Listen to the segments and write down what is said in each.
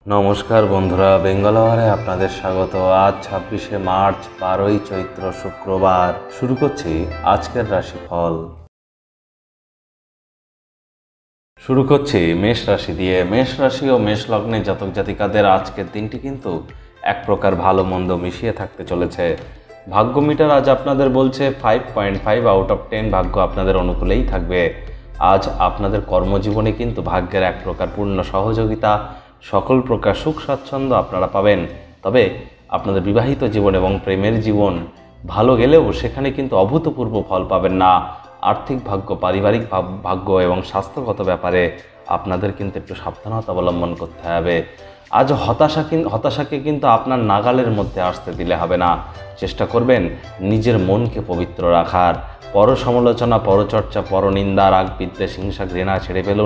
নমস্কার বন্ধুরা, বেঙ্গল আওয়ারে আপনাদের স্বাগত। আজ 26শে মার্চ, 12ই চৈত্র, শুক্রবার। শুরু করছি আজকের রাশিফল। শুরু করছি মেষ রাশি দিয়ে। মেষ রাশি ও মেষ লগ্নে জাতক জাতিকাদের আজকের দিনটি কিন্তু এক প্রকার ভালো মন্দ মিশিয়ে থাকতে চলেছে। ভাগ্য মিটার আজ আপনাদের বলছে 5.5 আউট অফ 10 ভাগ্য আপনাদের অনুকূলেই থাকবে। আজ আপনাদের কর্মজীবনে কিন্তু ভাগ্যের এক প্রকার পূর্ণ সহযোগিতা, সকল প্রকার সুখ স্বাচ্ছন্দ্য আপনারা পাবেন। তবে আপনাদের বিবাহিত জীবন এবং প্রেমের জীবন ভালো গেলেও সেখানে কিন্তু অভূতপূর্ব ফল পাবেন না। আর্থিক ভাগ্য, পারিবারিক ভাগ্য এবং স্বাস্থ্যগত ব্যাপারে আপনাদের কিন্তু একটু সাবধানতা অবলম্বন করতে হবে। আজ হতাশাকে কিন্তু আপনার নাগালের মধ্যে আসতে দিলে হবে না। চেষ্টা করবেন নিজের মনকে পবিত্র রাখার। পর সমালোচনা, পরচর্চা, পরনিন্দা, রাগ, বিদ্বেষ, হিংসা, ঘৃণা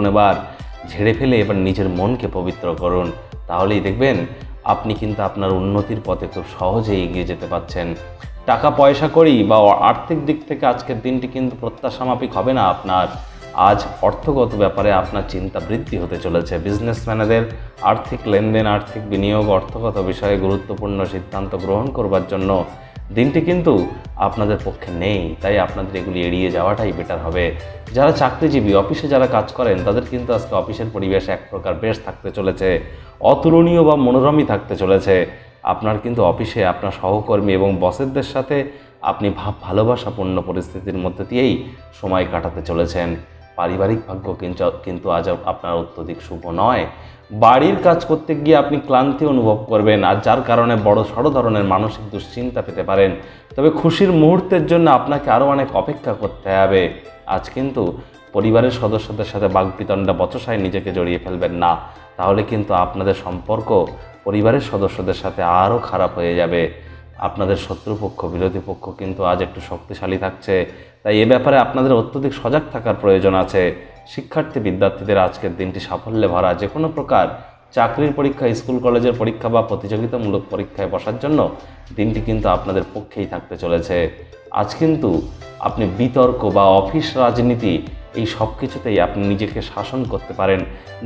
ঝেড়ে ফেলে এবার নিজের মনকে পবিত্র করুন। তাহলেই দেখবেন আপনি কিন্তু আপনার উন্নতির পথে খুব সহজেই এগিয়ে যেতে পারছেন। টাকা পয়সা করি বা আর্থিক দিক থেকে আজকের দিনটি কিন্তু প্রত্যাশামাফিক হবে না আপনার। আজ অর্থগত ব্যাপারে আপনার চিন্তা বৃদ্ধি হতে চলেছে। বিজনেসম্যানেদের আর্থিক লেনদেন, আর্থিক বিনিয়োগ, অর্থগত বিষয়ে গুরুত্বপূর্ণ সিদ্ধান্ত গ্রহণ করবার জন্য দিনটি কিন্তু আপনাদের পক্ষে নেই। তাই আপনাদের এগুলি এড়িয়ে যাওয়াটাই বেটার হবে। যারা চাকরিজীবী, অফিসে যারা কাজ করেন, তাদের কিন্তু আজকে অফিসের পরিবেশ এক প্রকার বেশ থাকতে চলেছে, অতুলনীয় বা মনোরমই থাকতে চলেছে। আপনার কিন্তু অফিসে আপনার সহকর্মী এবং বসেরদের সাথে আপনি ভালোবাসাপূর্ণ পরিস্থিতির মধ্যে দিয়েই সময় কাটাতে চলেছেন। পারিবারিক ভাগ্য কিন্তু আজ আপনার অত্যধিক শুভ নয়। বাড়ির কাজ করতে গিয়ে আপনি ক্লান্তি অনুভব করবেন, আর যার কারণে বড় সড় ধরনের মানসিক দুশ্চিন্তা পেতে পারেন। তবে খুশির মুহূর্তের জন্য আপনাকে আরও অনেক অপেক্ষা করতে হবে। আজ কিন্তু পরিবারের সদস্যদের সাথে বাকবিতণ্ডা বচসায় নিজেকে জড়িয়ে ফেলবেন না, তাহলে কিন্তু আপনাদের সম্পর্ক পরিবারের সদস্যদের সাথে আরও খারাপ হয়ে যাবে। আপনাদের শত্রুপক্ষ, বিরোধী পক্ষ কিন্তু আজ একটু শক্তিশালী থাকছে। তাই এ ব্যাপারে আপনাদের অত্যধিক সজাগ থাকার প্রয়োজন আছে। বিদ্যার্থীদের আজকের দিনটি সাফল্যে ভরা। যে কোনো প্রকার চাকরির পরীক্ষা, স্কুল কলেজের পরীক্ষা বা প্রতিযোগিতামূলক পরীক্ষায় বসার জন্য দিনটি কিন্তু আপনাদের পক্ষেই থাকতে চলেছে। আজ কিন্তু আপনি বিতর্ক বা অফিস রাজনীতি এই সব কিছুতেই আপনি নিজেকে শাসন করতে পারেন,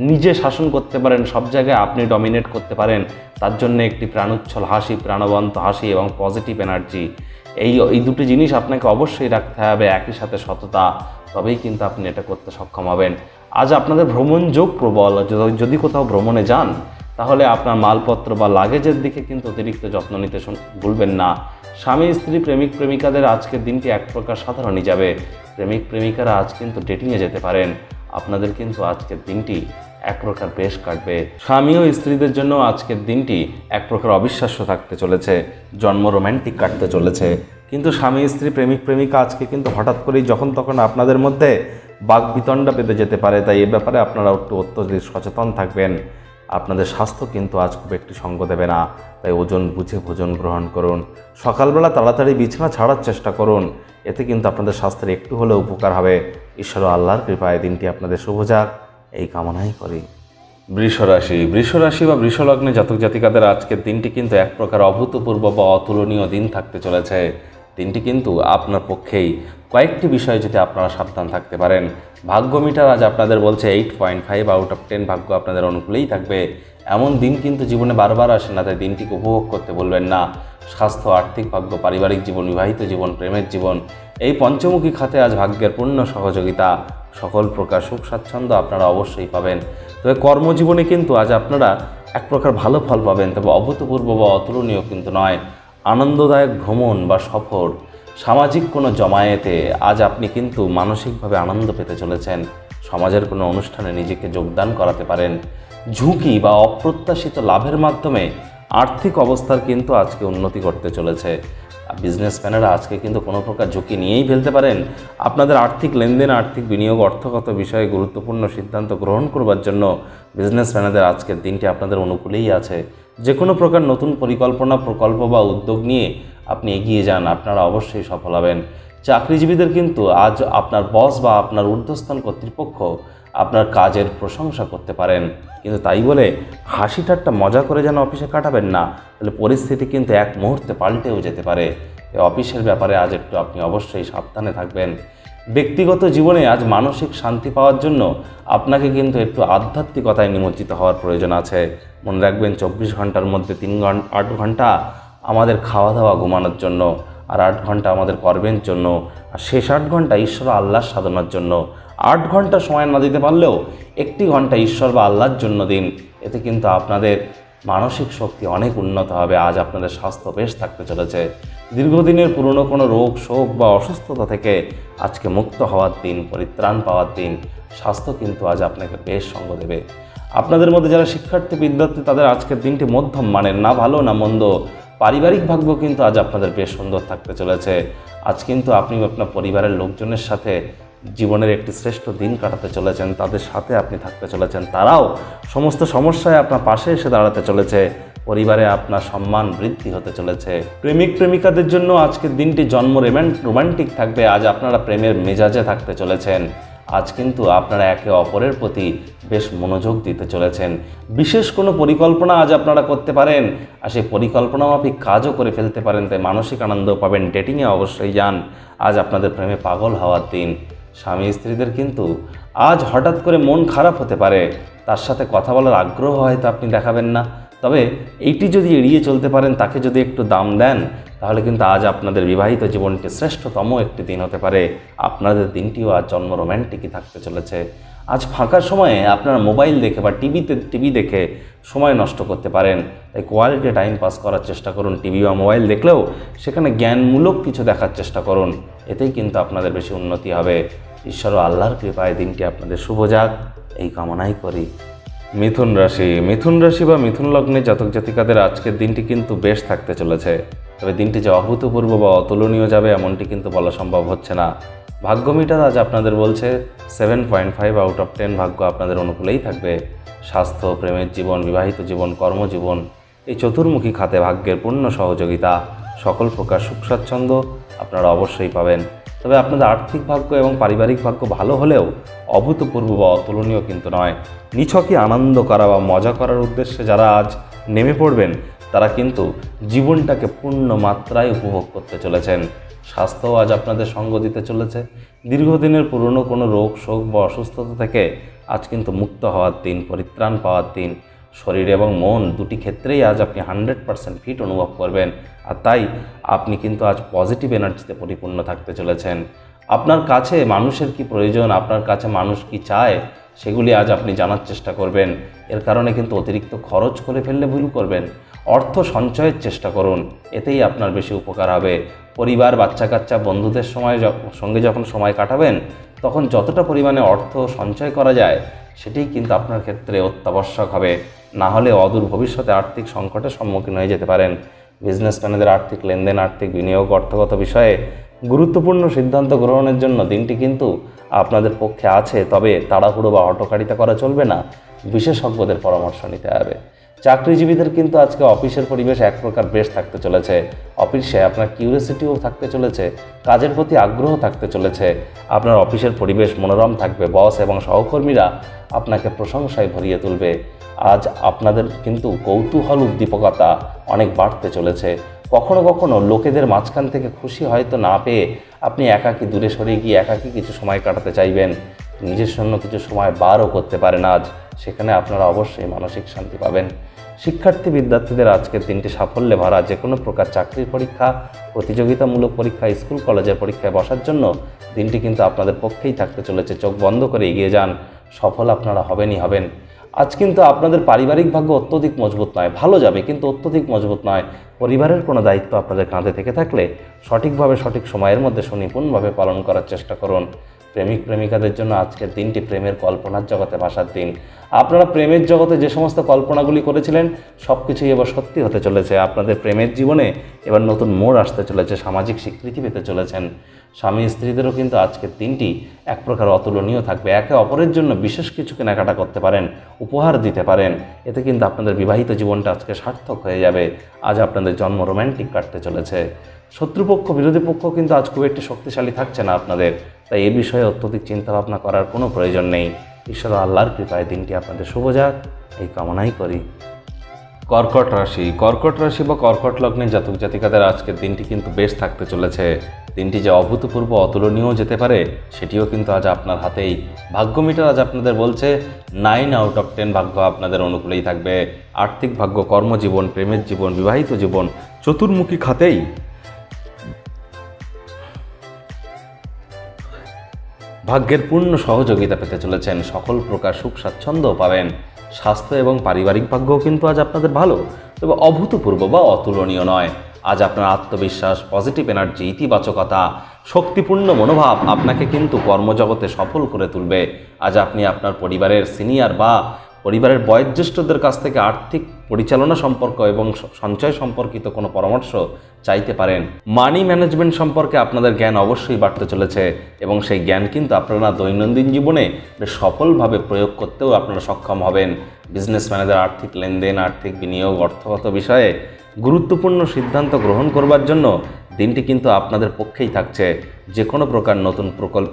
সব জায়গায় আপনি ডমিনেট করতে পারেন। তার জন্য একটি প্রাণোচ্ছল হাসি, প্রাণবন্ত হাসি এবং পজিটিভ এনার্জি, এই দুটি জিনিস আপনাকে অবশ্যই রাখতে হবে। একই সাথে সততা, তবেই কিন্তু আপনি এটা করতে সক্ষম হবেন। আজ আপনাদের ভ্রমণ যোগ প্রবল। যদি কোথাও ভ্রমণে যান, তাহলে আপনার মালপত্র বা লাগেজের দিকে কিন্তু অতিরিক্ত যত্ন নিতে ভুলবেন না। স্বামী স্ত্রী, প্রেমিক প্রেমিকাদের আজকের দিনটি এক প্রকার সাধারণই যাবে। প্রেমিক প্রেমিকারা আজ কিন্তু ডেটিংয়ে যেতে পারেন। আপনাদের কিন্তু আজকের দিনটি এক প্রকার বেশ কাটবে। স্বামী ও স্ত্রীদের জন্য আজকের দিনটি এক প্রকার অবিশ্বাস্য থাকতে চলেছে, জন্ম রোম্যান্টিক কাটতে চলেছে। কিন্তু স্বামী স্ত্রী, প্রেমিক প্রেমিকা আজকে কিন্তু হঠাৎ করেই যখন তখন আপনাদের মধ্যে বাকবিতণ্ডা পেতে যেতে পারে। তাই এ ব্যাপারে আপনারা একটু অত্যধিক সচেতন থাকবেন। আপনাদের স্বাস্থ্য কিন্তু আজ খুব একটি সঙ্গ দেবে না। তাই ওজন বুঝে ভোজন গ্রহণ করুন। সকালবেলা তাড়াতাড়ি বিছানা ছাড়ার চেষ্টা করুন। এতে কিন্তু আপনাদের স্বাস্থ্যের একটু হলেও উপকার হবে। ঈশ্বর ও আল্লাহর কৃপায় দিনটি আপনাদের শুভ যাক, এই কামনাই করি। বৃষ রাশি বা বৃষ লগ্নে জাতক জাতিকাদের আজকের দিনটি কিন্তু এক প্রকার অভূতপূর্ব বা অতুলনীয় দিন থাকতে চলেছে। দিনটি কিন্তু আপনার পক্ষেই। কয়েকটি বিষয়ে যদি আপনারা সাবধান থাকতে পারেন। ভাগ্য মিটার আজ আপনাদের বলছে 8.5 আউট অফ 10 ভাগ্য আপনাদের অনুকূলেই থাকবে। এমন দিন কিন্তু জীবনে বারবার আসে না, তাই দিনটিকে উপভোগ করতে বলবেন না। স্বাস্থ্য, আর্থিক ভাগ্য, পারিবারিক জীবন, বিবাহিত জীবন, প্রেমের জীবন, এই পঞ্চমুখী খাতে আজ ভাগ্যের পূর্ণ সহযোগিতা, সকল প্রকার সুখ স্বাচ্ছন্দ্য আপনারা অবশ্যই পাবেন। তবে কর্মজীবনে কিন্তু আজ আপনারা এক প্রকার ভালো ফল পাবেন, তবে অভূতপূর্ব বা অতুলনীয় কিন্তু নয়। আনন্দদায়ক ভ্রমণ বা সফর, সামাজিক কোনো জমায়েতে আজ আপনি কিন্তু মানসিকভাবে আনন্দ পেতে চলেছেন। সমাজের কোনো অনুষ্ঠানে নিজেকে যোগদান করাতে পারেন। ঝুঁকি বা অপ্রত্যাশিত লাভের মাধ্যমে আর্থিক অবস্থার কিন্তু আজকে উন্নতি করতে চলেছে। বিজনেসম্যানেরা আজকে কিন্তু কোনো প্রকার ঝুঁকি নিয়েই ফেলতে পারেন। আপনাদের আর্থিক লেনদেন, আর্থিক বিনিয়োগ, অর্থগত বিষয়ে গুরুত্বপূর্ণ সিদ্ধান্ত গ্রহণ করবার জন্য বিজনেসম্যানেদের আজকের দিনটি আপনাদের অনুকূলেই আছে। যে কোনো প্রকার নতুন পরিকল্পনা, প্রকল্প বা উদ্যোগ নিয়ে আপনি এগিয়ে যান, আপনারা অবশ্যই সফল হবেন। চাকরিজীবীদের কিন্তু আজ আপনার বস বা আপনার ঊর্ধ্বস্থান কর্তৃপক্ষ আপনার কাজের প্রশংসা করতে পারেন, কিন্তু তাই বলে হাসি ঠাট্টা মজা করে যেন অফিসে কাটাবেন না, তাহলে পরিস্থিতি কিন্তু এক মুহূর্তে পাল্টেও যেতে পারে। অফিসের ব্যাপারে আজ একটু আপনি অবশ্যই সাবধানে থাকবেন। ব্যক্তিগত জীবনে আজ মানসিক শান্তি পাওয়ার জন্য আপনাকে কিন্তু একটু আধ্যাত্মিকতায় নিমজ্জিত হওয়ার প্রয়োজন আছে। মনে রাখবেন 24 ঘন্টার মধ্যে 8 ঘন্টা আমাদের খাওয়া দাওয়া ঘুমানোর জন্য, আর 8 ঘন্টা আমাদের কর্মের জন্য, আর শেষ 8 ঘন্টা ঈশ্বর আল্লাহর সাধনার জন্য। 8 ঘন্টা সময় না দিতে পারলেও 1টি ঘন্টা ঈশ্বর বা আল্লাহর জন্য দিন। এতে কিন্তু আপনাদের মানসিক শক্তি অনেক উন্নত হবে। আজ আপনাদের স্বাস্থ্য বেশ থাকতে চলেছে। দীর্ঘদিনের পুরনো কোনো রোগ শোক বা অসুস্থতা থেকে আজকে মুক্ত হওয়ার দিন, পরিত্রাণ পাওয়ার দিন। স্বাস্থ্য কিন্তু আজ আপনাকে বেশ সঙ্গ দেবে। আপনাদের মধ্যে যারা শিক্ষার্থী বিদ্যার্থী তাদের আজকের দিনটি মধ্যম মানের, না ভালো না মন্দ। পারিবারিক ভাগ্য কিন্তু আজ আপনাদের বেশ সুন্দর থাকতে চলেছে। আজ কিন্তু আপনি আপনার পরিবারের লোকজনের সাথে জীবনের একটি শ্রেষ্ঠ দিন কাটাতে চলেছেন। তাদের সাথে আপনি থাকতে চলেছেন, তারাও সমস্ত সমস্যায় আপনার পাশে এসে দাঁড়াতে চলেছে। পরিবারে আপনার সম্মান বৃদ্ধি হতে চলেছে। প্রেমিক প্রেমিকাদের জন্য আজকের দিনটি জন্ম রোমান্টিক থাকবে। আজ আপনারা প্রেমের মেজাজে থাকতে চলেছেন। আজ কিন্তু আপনারা একে অপরের প্রতি বেশ মনোযোগ দিতে চলেছেন। বিশেষ কোনো পরিকল্পনা আজ আপনারা করতে পারেন, আর সেই পরিকল্পনা মাফিক কাজও করে ফেলতে পারেন। তাই মানসিক আনন্দ পাবেন। ডেটিংয়ে অবশ্যই যান। আজ আপনাদের প্রেমে পাগল হওয়ার দিন। স্বামী স্ত্রীদের কিন্তু আজ হঠাৎ করে মন খারাপ হতে পারে, তার সাথে কথা বলার আগ্রহ হয়তো আপনি দেখাবেন না। তবে এইটি যদি এড়িয়ে চলতে পারেন, তাকে যদি একটু দাম দেন, তাহলে কিন্তু আজ আপনাদের বিবাহিত জীবনটি শ্রেষ্ঠতম একটি দিন হতে পারে। আপনাদের দিনটিও আজ জন্ম রোম্যান্টিকই থাকতে চলেছে। আজ ফাঁকা সময়ে আপনারা মোবাইল দেখে বা টিভি দেখে সময় নষ্ট করতে পারেন। তাই কোয়ালিটি টাইম পাস করার চেষ্টা করুন। টিভি বা মোবাইল দেখলেও সেখানে জ্ঞানমূলক কিছু দেখার চেষ্টা করুন। এতেই কিন্তু আপনাদের বেশি উন্নতি হবে। ঈশ্বর ও আল্লাহর কৃপায় দিনটি আপনাদের শুভ যাক, এই কামনাই করি। মিথুন রাশি বা মিথুন লগ্নে জাতক জাতিকাদের আজকের দিনটি কিন্তু বেশ থাকতে চলেছে। তবে দিনটি যে অভূতপূর্ব বা অতুলনীয় যাবে এমনটি কিন্তু বলা সম্ভব হচ্ছে না। ভাগ্য মিটার আজ আপনাদের বলছে 7.5 আউট অফ 10 ভাগ্য আপনাদের অনুকূলেই থাকবে। স্বাস্থ্য, প্রেমের জীবন, বিবাহিত জীবন, কর্মজীবন, এই চতুর্মুখী খাতে ভাগ্যের পূর্ণ সহযোগিতা, সকল প্রকার সুখ স্বাচ্ছন্দ্য আপনারা অবশ্যই পাবেন। তবে আপনাদের আর্থিক ভাগ্য এবং পারিবারিক ভাগ্য ভালো হলেও অভূতপূর্ব বা অতুলনীয় কিন্তু নয়। নিছকই আনন্দ করা বা মজা করার উদ্দেশ্যে যারা আজ নেমে পড়বেন, তারা কিন্তু জীবনটাকে পূর্ণ মাত্রায় উপভোগ করতে চলেছেন। স্বাস্থ্যও আজ আপনাদের সঙ্গ দিতে চলেছে। দীর্ঘদিনের পুরনো কোনো রোগ শোক বা অসুস্থতা থেকে আজ কিন্তু মুক্ত হওয়ার দিন, পরিত্রাণ পাওয়ার দিন। শরীর এবং মন দুটি ক্ষেত্রেই আজ আপনি 100% ফিট অনুভব করবেন। আর তাই আপনি কিন্তু আজ পজিটিভ এনার্জিতে পরিপূর্ণ থাকতে চলেছেন। আপনার কাছে মানুষের কি প্রয়োজন, আপনার কাছে মানুষ কি চায়, সেগুলি আজ আপনি জানার চেষ্টা করবেন। এর কারণে কিন্তু অতিরিক্ত খরচ করে ফেললে ভুল করবেন। অর্থ সঞ্চয়ের চেষ্টা করুন, এতেই আপনার বেশি উপকার হবে। পরিবার, বাচ্চা কাচ্চা, বন্ধুদের সঙ্গে যখন সময় কাটাবেন, তখন যতটা পরিমাণে অর্থ সঞ্চয় করা যায় সেটিই কিন্তু আপনার ক্ষেত্রে অত্যাবশ্যক হবে। না হলে অদূর ভবিষ্যতে আর্থিক সংকটের সম্মুখীন হয়ে যেতে পারেন। বিজনেসম্যানদের আর্থিক লেনদেন, আর্থিক বিনিয়োগ, অর্থগত বিষয়ে গুরুত্বপূর্ণ সিদ্ধান্ত গ্রহণের জন্য দিনটি কিন্তু আপনাদের পক্ষে আছে। তবে তাড়াহুড়ো বা হঠকারিতা করা চলবে না, বিশেষজ্ঞদের পরামর্শ নিতে হবে। চাকরিজীবীদের কিন্তু আজকে অফিসের পরিবেশ এক প্রকার বেশ থাকতে চলেছে। অফিসে আপনার কিউরিওসিটিও থাকতে চলেছে, কাজের প্রতি আগ্রহ থাকতে চলেছে। আপনার অফিসের পরিবেশ মনোরম থাকবে। বস এবং সহকর্মীরা আপনাকে প্রশংসায় ভরিয়ে তুলবে। আজ আপনাদের কিন্তু কৌতূহল, উদ্দীপকতা অনেক বাড়তে চলেছে। কখনো কখনো লোকেদের মাঝখান থেকে খুশি হয়তো না পেয়ে আপনি একাকী দূরে সরে গিয়ে একাকী কিছু সময় কাটাতে চাইবেন। নিজের জন্য কিছু সময় বারও করতে পারেন আজ, সেখানে আপনারা অবশ্যই মানসিক শান্তি পাবেন। শিক্ষার্থী বিদ্যার্থীদের আজকের দিনটি সাফল্যে ভরা। যে কোনো প্রকার চাকরির পরীক্ষা, প্রতিযোগিতামূলক পরীক্ষা, স্কুল কলেজের পরীক্ষায় বসার জন্য দিনটি কিন্তু আপনাদের পক্ষেই থাকতে চলেছে। চোখ বন্ধ করে এগিয়ে যান, সফল আপনারা হবেনই হবেন। আজ কিন্তু আপনাদের পারিবারিক ভাগ্য অত্যধিক মজবুত নয়, ভালো যাবে কিন্তু অত্যধিক মজবুত নয়। পরিবারের কোনো দায়িত্ব আপনাদের কাঁধে থেকে থাকলে সঠিকভাবে সঠিক সময়ের মধ্যে সুনিপুণভাবে পালন করার চেষ্টা করুন। প্রেমিক প্রেমিকাদের জন্য আজকের দিনটি প্রেমের কল্পনার জগতে ভাসার দিন। আপনারা প্রেমের জগতে যে সমস্ত কল্পনাগুলি করেছিলেন সব কিছুই এবার সত্যি হতে চলেছে। আপনাদের প্রেমের জীবনে এবার নতুন মোড় আসতে চলেছে, সামাজিক স্বীকৃতি পেতে চলেছেন। স্বামী স্ত্রীদেরও কিন্তু আজকের দিনটি এক প্রকার অতুলনীয় থাকবে। একে অপরের জন্য বিশেষ কিছু কেনাকাটা করতে পারেন, উপহার দিতে পারেন। এতে কিন্তু আপনাদের বিবাহিত জীবনটা আজকে সার্থক হয়ে যাবে। আজ আপনাদের জন্ম রোম্যান্টিক কাটতে চলেছে। শত্রুপক্ষ, বিরোধী পক্ষ কিন্তু আজ খুব একটি শক্তিশালী থাকছে না আপনাদের। তাই এ বিষয়ে অত্যধিক চিন্তাভাবনা করার কোনো প্রয়োজন নেই। ঈশ্বর আল্লাহর কৃপায় দিনটি আপনাদের শুভ যাক, এই কামনাই করি। কর্কট রাশি বা কর্কট লগ্নের জাতক জাতিকাদের আজকের দিনটি কিন্তু বেশ থাকতে চলেছে। দিনটি যে অভূতপূর্ব অতুলনীয় যেতে পারে সেটিও কিন্তু আজ আপনার হাতেই। ভাগ্য মিটার আজ আপনাদের বলছে 9 আউট অফ 10 ভাগ্য আপনাদের অনুকূলেই থাকবে। আর্থিক ভাগ্য, কর্মজীবন, প্রেমের জীবন, বিবাহিত জীবন চতুর্মুখী খাতেই ভাগ্যের পূর্ণ সহযোগিতা পেতে চলেছেন। সকল প্রকার সুখ স্বাচ্ছন্দ্য পাবেন। স্বাস্থ্য এবং পারিবারিক ভাগ্যও কিন্তু আজ আপনাদের ভালো, তবে অভূতপূর্ব বা অতুলনীয় নয়। আজ আপনার আত্মবিশ্বাস, পজিটিভ এনার্জি, ইতিবাচকতা, শক্তিপূর্ণ মনোভাব আপনাকে কিন্তু কর্মজগতে সফল করে তুলবে। আজ আপনি আপনার পরিবারের সিনিয়র বা পরিবারের বয়োজ্যেষ্ঠদের কাছ থেকে আর্থিক পরিচালনা সম্পর্ক এবং সঞ্চয় সম্পর্কিত কোনো পরামর্শ চাইতে পারেন। মানি ম্যানেজমেন্ট সম্পর্কে আপনাদের জ্ঞান অবশ্যই বাড়তে চলেছে এবং সেই জ্ঞান কিন্তু আপনারা দৈনন্দিন জীবনে সফলভাবে প্রয়োগ করতেও আপনারা সক্ষম হবেন। বিজনেসম্যানেদের আর্থিক লেনদেন, আর্থিক বিনিয়োগ, অর্থগত বিষয়ে গুরুত্বপূর্ণ সিদ্ধান্ত গ্রহণ করবার জন্য দিনটি কিন্তু আপনাদের পক্ষেই থাকছে। যে কোনো প্রকার নতুন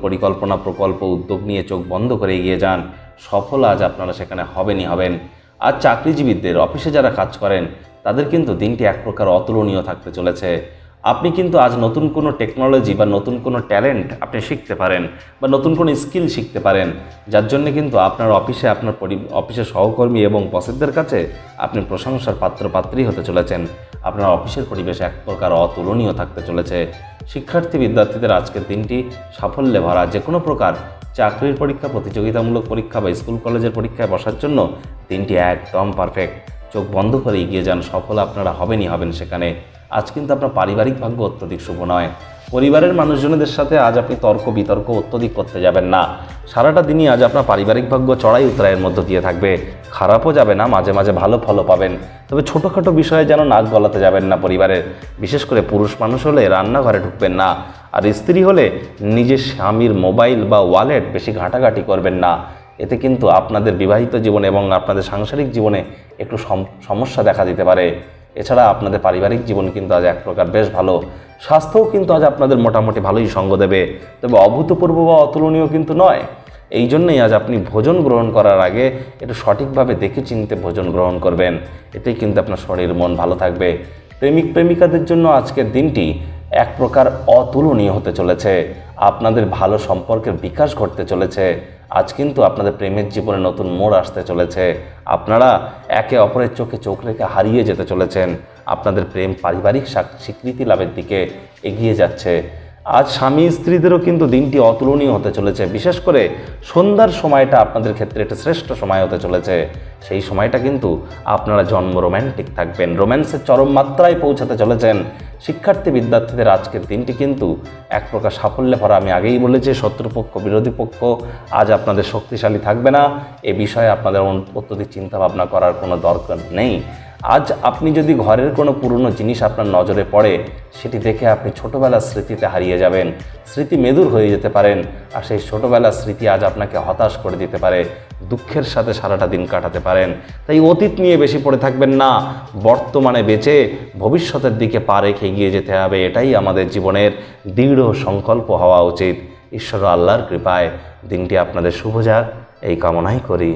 প্রকল্প উদ্যোগ নিয়ে চোখ বন্ধ করে এগিয়ে যান। সফল আজ আপনারা সেখানে হবেন। আজ চাকরিজীবীদের অফিসে যারা কাজ করেন তাদের কিন্তু দিনটি এক প্রকার অতুলনীয় থাকতে চলেছে। আপনি কিন্তু আজ নতুন কোনো টেকনোলজি বা নতুন কোনো ট্যালেন্ট আপনি শিখতে পারেন বা নতুন কোনো স্কিল শিখতে পারেন, যার জন্য কিন্তু আপনার অফিসে অফিসের সহকর্মী এবং বসেদের কাছে আপনি প্রশংসার পাত্রী হতে চলেছেন। আপনার অফিসের পরিবেশ এক প্রকার অতুলনীয় থাকতে চলেছে। শিক্ষার্থী বিদ্যার্থীদের আজকের দিনটি সাফল্যে ভরা। যে কোনো প্রকার চাকরির পরীক্ষা, প্রতিযোগিতামূলক পরীক্ষা বা স্কুল কলেজের পরীক্ষায় বসার জন্য দিনটি একদম পারফেক্ট। চোখ বন্ধ করে এগিয়ে যান, সফল আপনারা হবেন সেখানে। আজ কিন্তু আপনার পারিবারিক ভাগ্য অত্যধিক শুভ নয়। পরিবারের মানুষজনদের সাথে আজ আপনি তর্ক বিতর্ক অত্যধিক করতে যাবেন না। সারাটা দিনই আজ আপনার পারিবারিক ভাগ্য চড়াই উতরাইয়ের মধ্য দিয়ে থাকবে। খারাপও যাবে না, মাঝে মাঝে ভালো ফলও পাবেন। তবে ছোটোখাটো বিষয়ে যেন নাক গলাতে যাবেন না পরিবারের। বিশেষ করে পুরুষ মানুষ হলে রান্নাঘরে ঢুকবেন না, আর স্ত্রী হলে নিজের স্বামীর মোবাইল বা ওয়ালেট বেশি ঘাটাঘাটি করবেন না। এতে কিন্তু আপনাদের বিবাহিত জীবনে এবং আপনাদের সাংসারিক জীবনে একটু সমস্যা দেখা দিতে পারে। এছাড়া আপনাদের পারিবারিক জীবন কিন্তু আজ এক প্রকার বেশ ভালো। স্বাস্থ্যও কিন্তু আজ আপনাদের মোটামুটি ভালোই সঙ্গ দেবে, তবে অভূতপূর্ব বা অতুলনীয় কিন্তু নয়। এই জন্যই আজ আপনি ভোজন গ্রহণ করার আগে একটু সঠিকভাবে দেখে চিনতে ভোজন গ্রহণ করবেন। এতেই কিন্তু আপনার শরীর মন ভালো থাকবে। প্রেমিক প্রেমিকাদের জন্য আজকের দিনটি এক প্রকার অতুলনীয় হতে চলেছে। আপনাদের ভালো সম্পর্কের বিকাশ ঘটতে চলেছে। আজ কিন্তু আপনাদের প্রেমের জীবনে নতুন মোড় আসতে চলেছে। আপনারা একে অপরের চোখে চোখ রেখে হারিয়ে যেতে চলেছেন। আপনাদের প্রেম পারিবারিক স্বীকৃতি লাভের দিকে এগিয়ে যাচ্ছে। আজ স্বামী স্ত্রীদেরও কিন্তু দিনটি অতুলনীয় হতে চলেছে। বিশেষ করে সন্ধ্যার সময়টা আপনাদের ক্ষেত্রে একটা শ্রেষ্ঠ সময় হতে চলেছে। সেই সময়টা কিন্তু আপনারা জন্ম রোম্যান্টিক থাকবেন, রোম্যান্সের চরম মাত্রায় পৌঁছাতে চলেছেন। শিক্ষার্থী বিদ্যার্থীদের আজকের দিনটি কিন্তু এক প্রকার সাফল্যে ভরা। আমি আগেই বলেছি, শত্রুপক্ষ বিরোধী পক্ষ আজ আপনাদের শক্তিশালী থাকবে না। এ বিষয়ে আপনাদের অত্যধিক চিন্তাভাবনা করার কোনো দরকার নেই। আজ আপনি যদি ঘরের কোনো পুরনো জিনিস আপনার নজরে পড়ে, সেটি দেখে আপনি ছোটোবেলার স্মৃতিতে হারিয়ে যাবেন। স্মৃতি মেদুর হয়ে যেতে পারেন, আর সেই ছোটোবেলার স্মৃতি আজ আপনাকে হতাশ করে দিতে পারে। দুঃখের সাথে সারাটা দিন কাটাতে পারেন। তাই অতীত নিয়ে বেশি পড়ে থাকবেন না। বর্তমানে বেঁচে ভবিষ্যতের দিকে পা রেখে এগিয়ে যেতে হবে। এটাই আমাদের জীবনের দৃঢ় সংকল্প হওয়া উচিত। ঈশ্বর আল্লাহর কৃপায় দিনটি আপনাদের শুভ যাক, এই কামনাই করি।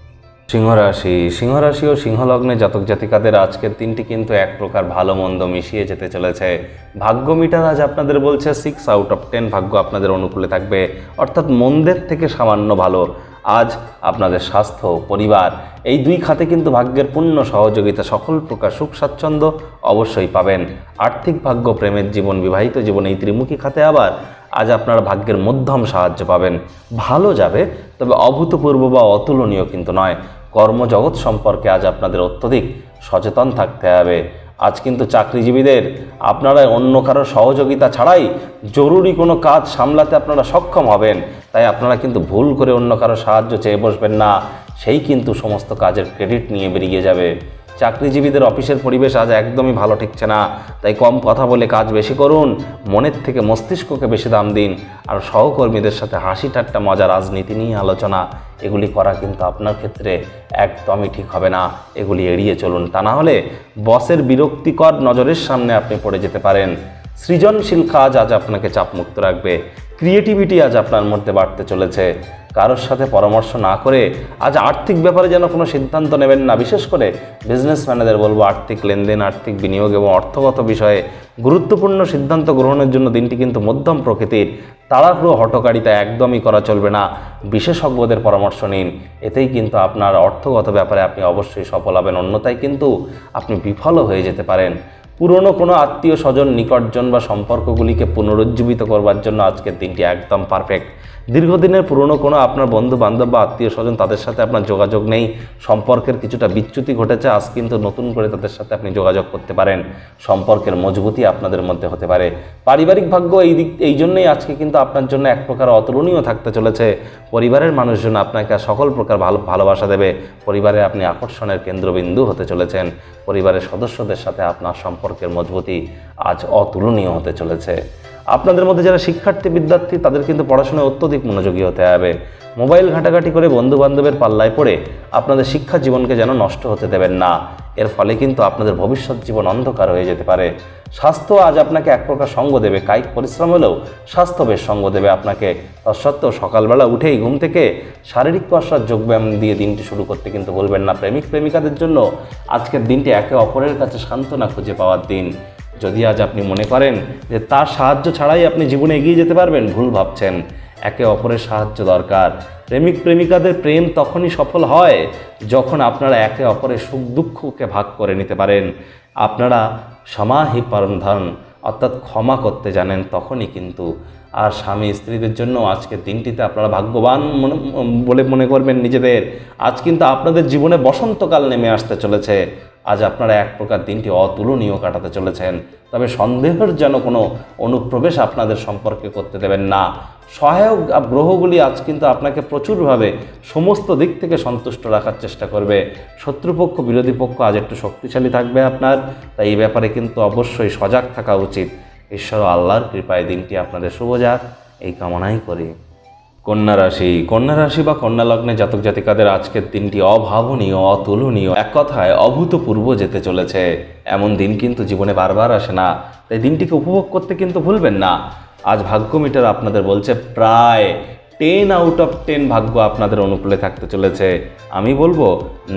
সিংহ রাশি ও সিংহ লগ্নে জাতক জাতিকাদের আজকের দিনটি কিন্তু এক প্রকার ভালো মন্দ মিশিয়ে যেতে চলেছে। ভাগ্য মিটার আজ আপনাদের বলছে 6 আউট অফ 10 ভাগ্য আপনাদের অনুকূলে থাকবে, অর্থাৎ মন্দের থেকে সামান্য ভালো। আজ আপনাদের স্বাস্থ্য, পরিবার এই দুই খাতে কিন্তু ভাগ্যের পূর্ণ সহযোগিতা, সকল প্রকার সুখ স্বাচ্ছন্দ্য অবশ্যই পাবেন। আর্থিক ভাগ্য, প্রেমের জীবন, বিবাহিত জীবন এই ত্রিমুখী খাতে আবার আজ আপনারা ভাগ্যের মধ্যম সাহায্য পাবেন। ভালো যাবে, তবে অভূতপূর্ব বা অতুলনীয় কিন্তু নয়। কর্মজগৎ সম্পর্কে আজ আপনাদের অত্যধিক সচেতন থাকতে হবে। আজ কিন্তু চাকরিজীবীদের আপনারা অন্য কারো সহযোগিতা ছাড়াই জরুরি কোনো কাজ সামলাতে আপনারা সক্ষম হবেন। তাই আপনারা কিন্তু ভুল করে অন্য কারো সাহায্য চেয়ে বসবেন না, সেই কিন্তু সমস্ত কাজের ক্রেডিট নিয়ে বেরিয়ে যাবে। চাকরিজীবীদের অফিসের পরিবেশ আজ একদমই ভালো ঠেকছে না। তাই কম কথা বলে কাজ বেশি করুন, মনের থেকে মস্তিষ্ককে বেশি দাম দিন। আর সহকর্মীদের সাথে হাসি ঠাট্টা, মজা, রাজনীতি নিয়ে আলোচনা এগুলি করা কিন্তু আপনার ক্ষেত্রে একদমই ঠিক হবে না। এগুলি এড়িয়ে চলুন, তা না হলে বসের বিরক্তিকর নজরের সামনে আপনি পড়ে যেতে পারেন। সৃজনশীল কাজ আজ আপনাকে চাপমুক্ত রাখবে। ক্রিয়েটিভিটি আজ আপনার মধ্যে বাড়তে চলেছে। কারোর সাথে পরামর্শ না করে আজ আর্থিক ব্যাপারে যেন কোনো সিদ্ধান্ত নেবেন না। বিশেষ করে বিজনেসম্যানেদের বলবো, আর্থিক লেনদেন, আর্থিক বিনিয়োগ এবং অর্থগত বিষয়ে গুরুত্বপূর্ণ সিদ্ধান্ত গ্রহণের জন্য দিনটি কিন্তু মধ্যম প্রকৃতির। তাড়াহুড়ো হঠকারিতা একদমই করা চলবে না। বিশেষজ্ঞদের পরামর্শ নিন, এতেই কিন্তু আপনার অর্থগত ব্যাপারে আপনি অবশ্যই সফল হবেন, অন্যথায় কিন্তু আপনি বিফলও হয়ে যেতে পারেন। পুরনো কোনো আত্মীয় স্বজন, নিকটজন বা সম্পর্কগুলিকে পুনরুজ্জীবিত করবার জন্য আজকের দিনটি একদম পারফেক্ট। দীর্ঘদিনের পুরনো কোনো আপনার বন্ধু বান্ধব বা আত্মীয় স্বজন, তাদের সাথে আপনার যোগাযোগ নেই, সম্পর্কের কিছুটা বিচ্যুতি ঘটেছে, আজ কিন্তু নতুন করে তাদের সাথে আপনি যোগাযোগ করতে পারেন, সম্পর্কের মজবুতি আপনাদের মধ্যে হতে পারে। পারিবারিক ভাগ্য এই জন্যই আজকে কিন্তু আপনার জন্য এক প্রকার অতুলনীয় থাকতে চলেছে। পরিবারের মানুষজন আপনাকে সকল প্রকার ভালোবাসা দেবে। পরিবারে আপনি আকর্ষণের কেন্দ্রবিন্দু হতে চলেছেন। পরিবারের সদস্যদের সাথে আপনার সম্পর্কের মজবুতি আজ অতুলনীয় হতে চলেছে। আপনাদের মধ্যে যারা শিক্ষার্থী, বিদ্যার্থী, তাদের কিন্তু পড়াশোনায় অত্যধিক মনোযোগী হতে হবে। মোবাইল ঘাটাঘাটি করে বন্ধুবান্ধবের পাল্লায় পড়ে আপনাদের শিক্ষা জীবনকে যেন নষ্ট হতে দেবেন না। এর ফলে কিন্তু আপনাদের ভবিষ্যৎ জীবন অন্ধকার হয়ে যেতে পারে। স্বাস্থ্য আজ আপনাকে এক প্রকার সঙ্গ দেবে। কায়িক পরিশ্রম হলেও স্বাস্থ্য বেশ সঙ্গ দেবে আপনাকে। তৎসত্ত্বেও সকালবেলা উঠেই ঘুম থেকে শারীরিক কসরত, যোগব্যায়াম দিয়ে দিনটি শুরু করতে কিন্তু ভুলবেন না। প্রেমিক প্রেমিকাদের জন্য আজকের দিনটি একে অপরের কাছে সান্ত্বনা খুঁজে পাওয়ার দিন। যদি আজ আপনি মনে করেন যে তার সাহায্য ছাড়াই আপনি জীবনে এগিয়ে যেতে পারবেন, ভুল ভাবছেন। একে অপরের সাহায্য দরকার। প্রেমিক প্রেমিকাদের প্রেম তখনই সফল হয় যখন আপনারা একে অপরের সুখ দুঃখকে ভাগ করে নিতে পারেন। আপনারা সমাহিপরন্ধন অর্থাৎ ক্ষমা করতে জানেন, তখনই কিন্তু। আর স্বামী স্ত্রীদের জন্য আজকের দিনটিতে আপনারা ভাগ্যবান বলে মনে করবেন নিজেদের। আজ কিন্তু আপনাদের জীবনে বসন্তকাল নেমে আসতে চলেছে। আজ আপনারা এক প্রকার দিনটি অতুলনীয় কাটাতে চলেছেন। তবে সন্দেহের যেন কোনো অনুপ্রবেশ আপনাদের সম্পর্কে করতে দেবেন না। সহায়ক গ্রহগুলি আজ কিন্তু আপনাকে প্রচুরভাবে সমস্ত দিক থেকে সন্তুষ্ট রাখার চেষ্টা করবে। শত্রুপক্ষ, বিরোধী পক্ষ আজ একটু শক্তিশালী থাকবে আপনার, তাই এই ব্যাপারে কিন্তু অবশ্যই সজাগ থাকা উচিত। ঈশ্বর ও আল্লাহর কৃপায় দিনটি আপনাদের শুভ যাক, এই কামনাই করি। কন্যা রাশি বা কন্যা লগ্নে জাতক জাতিকাদের আজকের দিনটি অভাবনীয়, অতুলনীয়, এক কথায় অভূতপূর্ব যেতে চলেছে। এমন দিন কিন্তু জীবনে বারবার আসে না, তাই দিনটিকে উপভোগ করতে কিন্তু ভুলবেন না। আজ ভাগ্য মিটার আপনাদের বলছে প্রায় 10 আউট অফ 10 ভাগ্য আপনাদের অনুকূলে থাকতে চলেছে। আমি বলবো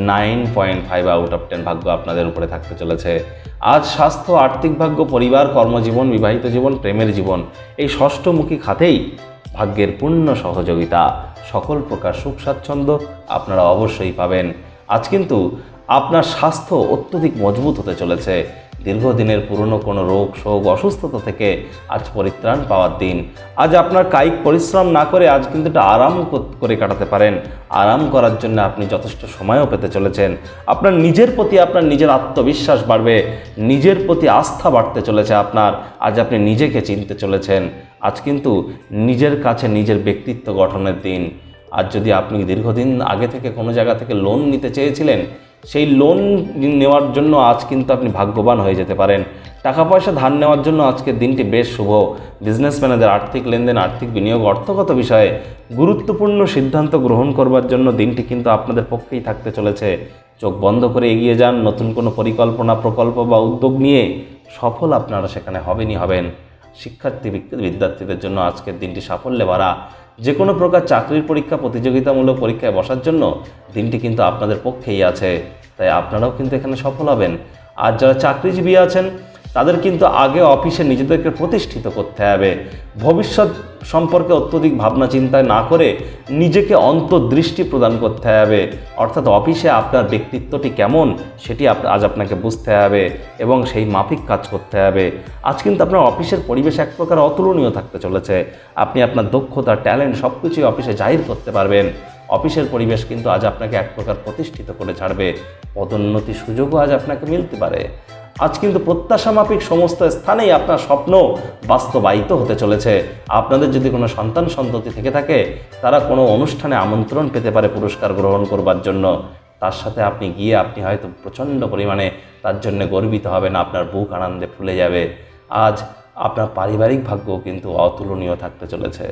9.5 আউট অফ 10 ভাগ্য আপনাদের উপরে থাকতে চলেছে। আজ স্বাস্থ্য, আর্থিক ভাগ্য, পরিবার, কর্মজীবন, বিবাহিত জীবন, প্রেমের জীবন, এই ষষ্ঠমুখী খাতেই ভাগ্যের পূর্ণ সহযোগিতা, সকল প্রকার সুখ স্বাচ্ছন্দ্য আপনারা অবশ্যই পাবেন। আজ কিন্তু আপনার স্বাস্থ্য অত্যধিক মজবুত হতে চলেছে। দীর্ঘদিনের পুরনো কোনো রোগ, শোক, অসুস্থতা থেকে আজ পরিত্রাণ পাওয়ার দিন। আজ আপনার কায়িক পরিশ্রম না করে আজ কিন্তু একটা আরাম করে কাটাতে পারেন। আরাম করার জন্য আপনি যথেষ্ট সময়ও পেতে চলেছেন। আপনার নিজের প্রতি আপনার নিজের আত্মবিশ্বাস বাড়বে, নিজের প্রতি আস্থা বাড়তে চলেছে আপনার। আজ আপনি নিজেকে চিনতে চলেছেন। আজ কিন্তু নিজের কাছে নিজের ব্যক্তিত্ব গঠনের দিন। আজ যদি আপনি দীর্ঘদিন আগে থেকে কোনো জায়গা থেকে লোন নিতে চেয়েছিলেন, সেই লোন নেওয়ার জন্য আজ কিন্তু আপনি ভাগ্যবান হয়ে যেতে পারেন। টাকা পয়সা ধার নেওয়ার জন্য আজকের দিনটি বেশ শুভ। বিজনেসম্যানদের আর্থিক লেনদেন, আর্থিক বিনিয়োগ, অর্থগত বিষয়ে গুরুত্বপূর্ণ সিদ্ধান্ত গ্রহণ করবার জন্য দিনটি কিন্তু আপনাদের পক্ষেই থাকতে চলেছে। চোখ বন্ধ করে এগিয়ে যান। নতুন কোনো পরিকল্পনা, প্রকল্প বা উদ্যোগ নিয়ে সফল আপনারা সেখানে হবেন। শিক্ষার্থী, বিদ্যার্থীদের জন্য আজকের দিনটি সাফল্যে ভরা। যে কোনো প্রকার চাকরির পরীক্ষা, প্রতিযোগিতামূলক পরীক্ষায় বসার জন্য দিনটি কিন্তু আপনাদের পক্ষেই আছে, তাই আপনারাও কিন্তু এখানে সফল হবেন। আর যারা চাকরিজীবী আছেন তাদের কিন্তু আগে অফিসে নিজেদেরকে প্রতিষ্ঠিত করতে হবে। ভবিষ্যৎ সম্পর্কে অত্যধিক ভাবনা চিন্তা না করে নিজেকে অন্তর্দৃষ্টি প্রদান করতে হবে। অর্থাৎ অফিসে আপনার ব্যক্তিত্বটি কেমন সেটি আজ আপনাকে বুঝতে হবে এবং সেই মাফিক কাজ করতে হবে। আজ কিন্তু আপনার অফিসের পরিবেশ এক প্রকার অতুলনীয় থাকতে চলেছে। আপনি আপনার দক্ষতা, ট্যালেন্ট সব কিছুই অফিসে জাহির করতে পারবেন। অফিসের পরিবেশ কিন্তু আজ আপনাকে এক প্রকার প্রতিষ্ঠিত করে ছাড়বে। পদোন্নতির সুযোগও আজ আপনাকে মিলতে পারে। আজ কিন্তু প্রত্যাশামাফিক সমস্ত স্থানেই আপনার স্বপ্ন বাস্তবায়িত হতে চলেছে। আপনাদের যদি কোনো সন্তান সন্ততি থেকে থাকে, তারা কোনো অনুষ্ঠানে আমন্ত্রণ পেতে পারে পুরস্কার গ্রহণ করবার জন্য। তার সাথে আপনি গিয়ে আপনি হয়তো প্রচণ্ড পরিমাণে তার জন্য গর্বিত হবেন, আপনার বুক আনন্দে ফুলে যাবে। আজ আপনার পারিবারিক ভাগ্যও কিন্তু অতুলনীয় থাকতে চলেছে।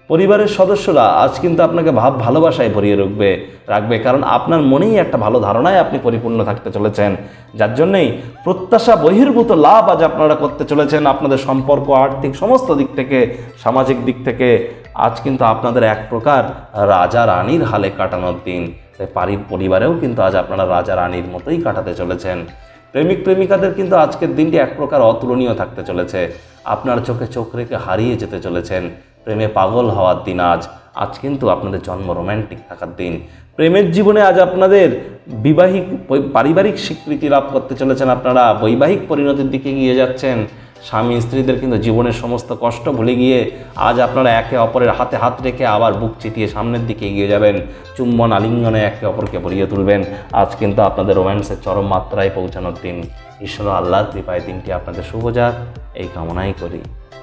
পরিবারের সদস্যরা আজ কিন্তু আপনাকে ভালোবাসায় ভরিয়ে রাখবে, কারণ আপনার মনেই একটা ভালো ধারণায় আপনি পরিপূর্ণ থাকতে চলেছেন, যার জন্যেই প্রত্যাশা বহির্ভূত লাভ আজ আপনারা করতে চলেছেন। আপনাদের সম্পর্ক, আর্থিক সমস্ত দিক থেকে, সামাজিক দিক থেকে আজ কিন্তু আপনাদের এক প্রকার রাজা রানীর হালে কাটানোর দিন। তাই পরিবারেও কিন্তু আজ আপনারা রাজা রানীর মতোই কাটাতে চলেছেন। প্রেমিক প্রেমিকাদের কিন্তু আজকের দিনটি এক প্রকার অতুলনীয় থাকতে চলেছে। আপনার চোখে চোখ রেখে হারিয়ে যেতে চলেছেন। প্রেমে পাগল হওয়ার দিন আজ কিন্তু আপনাদের জন্ম রোম্যান্টিক থাকার দিন। প্রেমের জীবনে আজ আপনাদের পারিবারিক স্বীকৃতি লাভ করতে চলেছেন। আপনারা বৈবাহিক পরিণতির দিকে গিয়ে যাচ্ছেন। স্বামী স্ত্রীদের কিন্তু জীবনের সমস্ত কষ্ট ভুলে গিয়ে আজ আপনারা একে অপরের হাতে হাত রেখে আবার বুক চিতিয়ে সামনের দিকে এগিয়ে যাবেন। চুম্বন আলিঙ্গনে একে অপরকে ভরিয়ে তুলবেন। আজ কিন্তু আপনাদের রোম্যান্সের চরম মাত্রায় পৌঁছানোর দিন। ঈশ্বর আল্লাহর কৃপায় দিনটি আপনাদের শুভ যাক, এই কামনাই করি।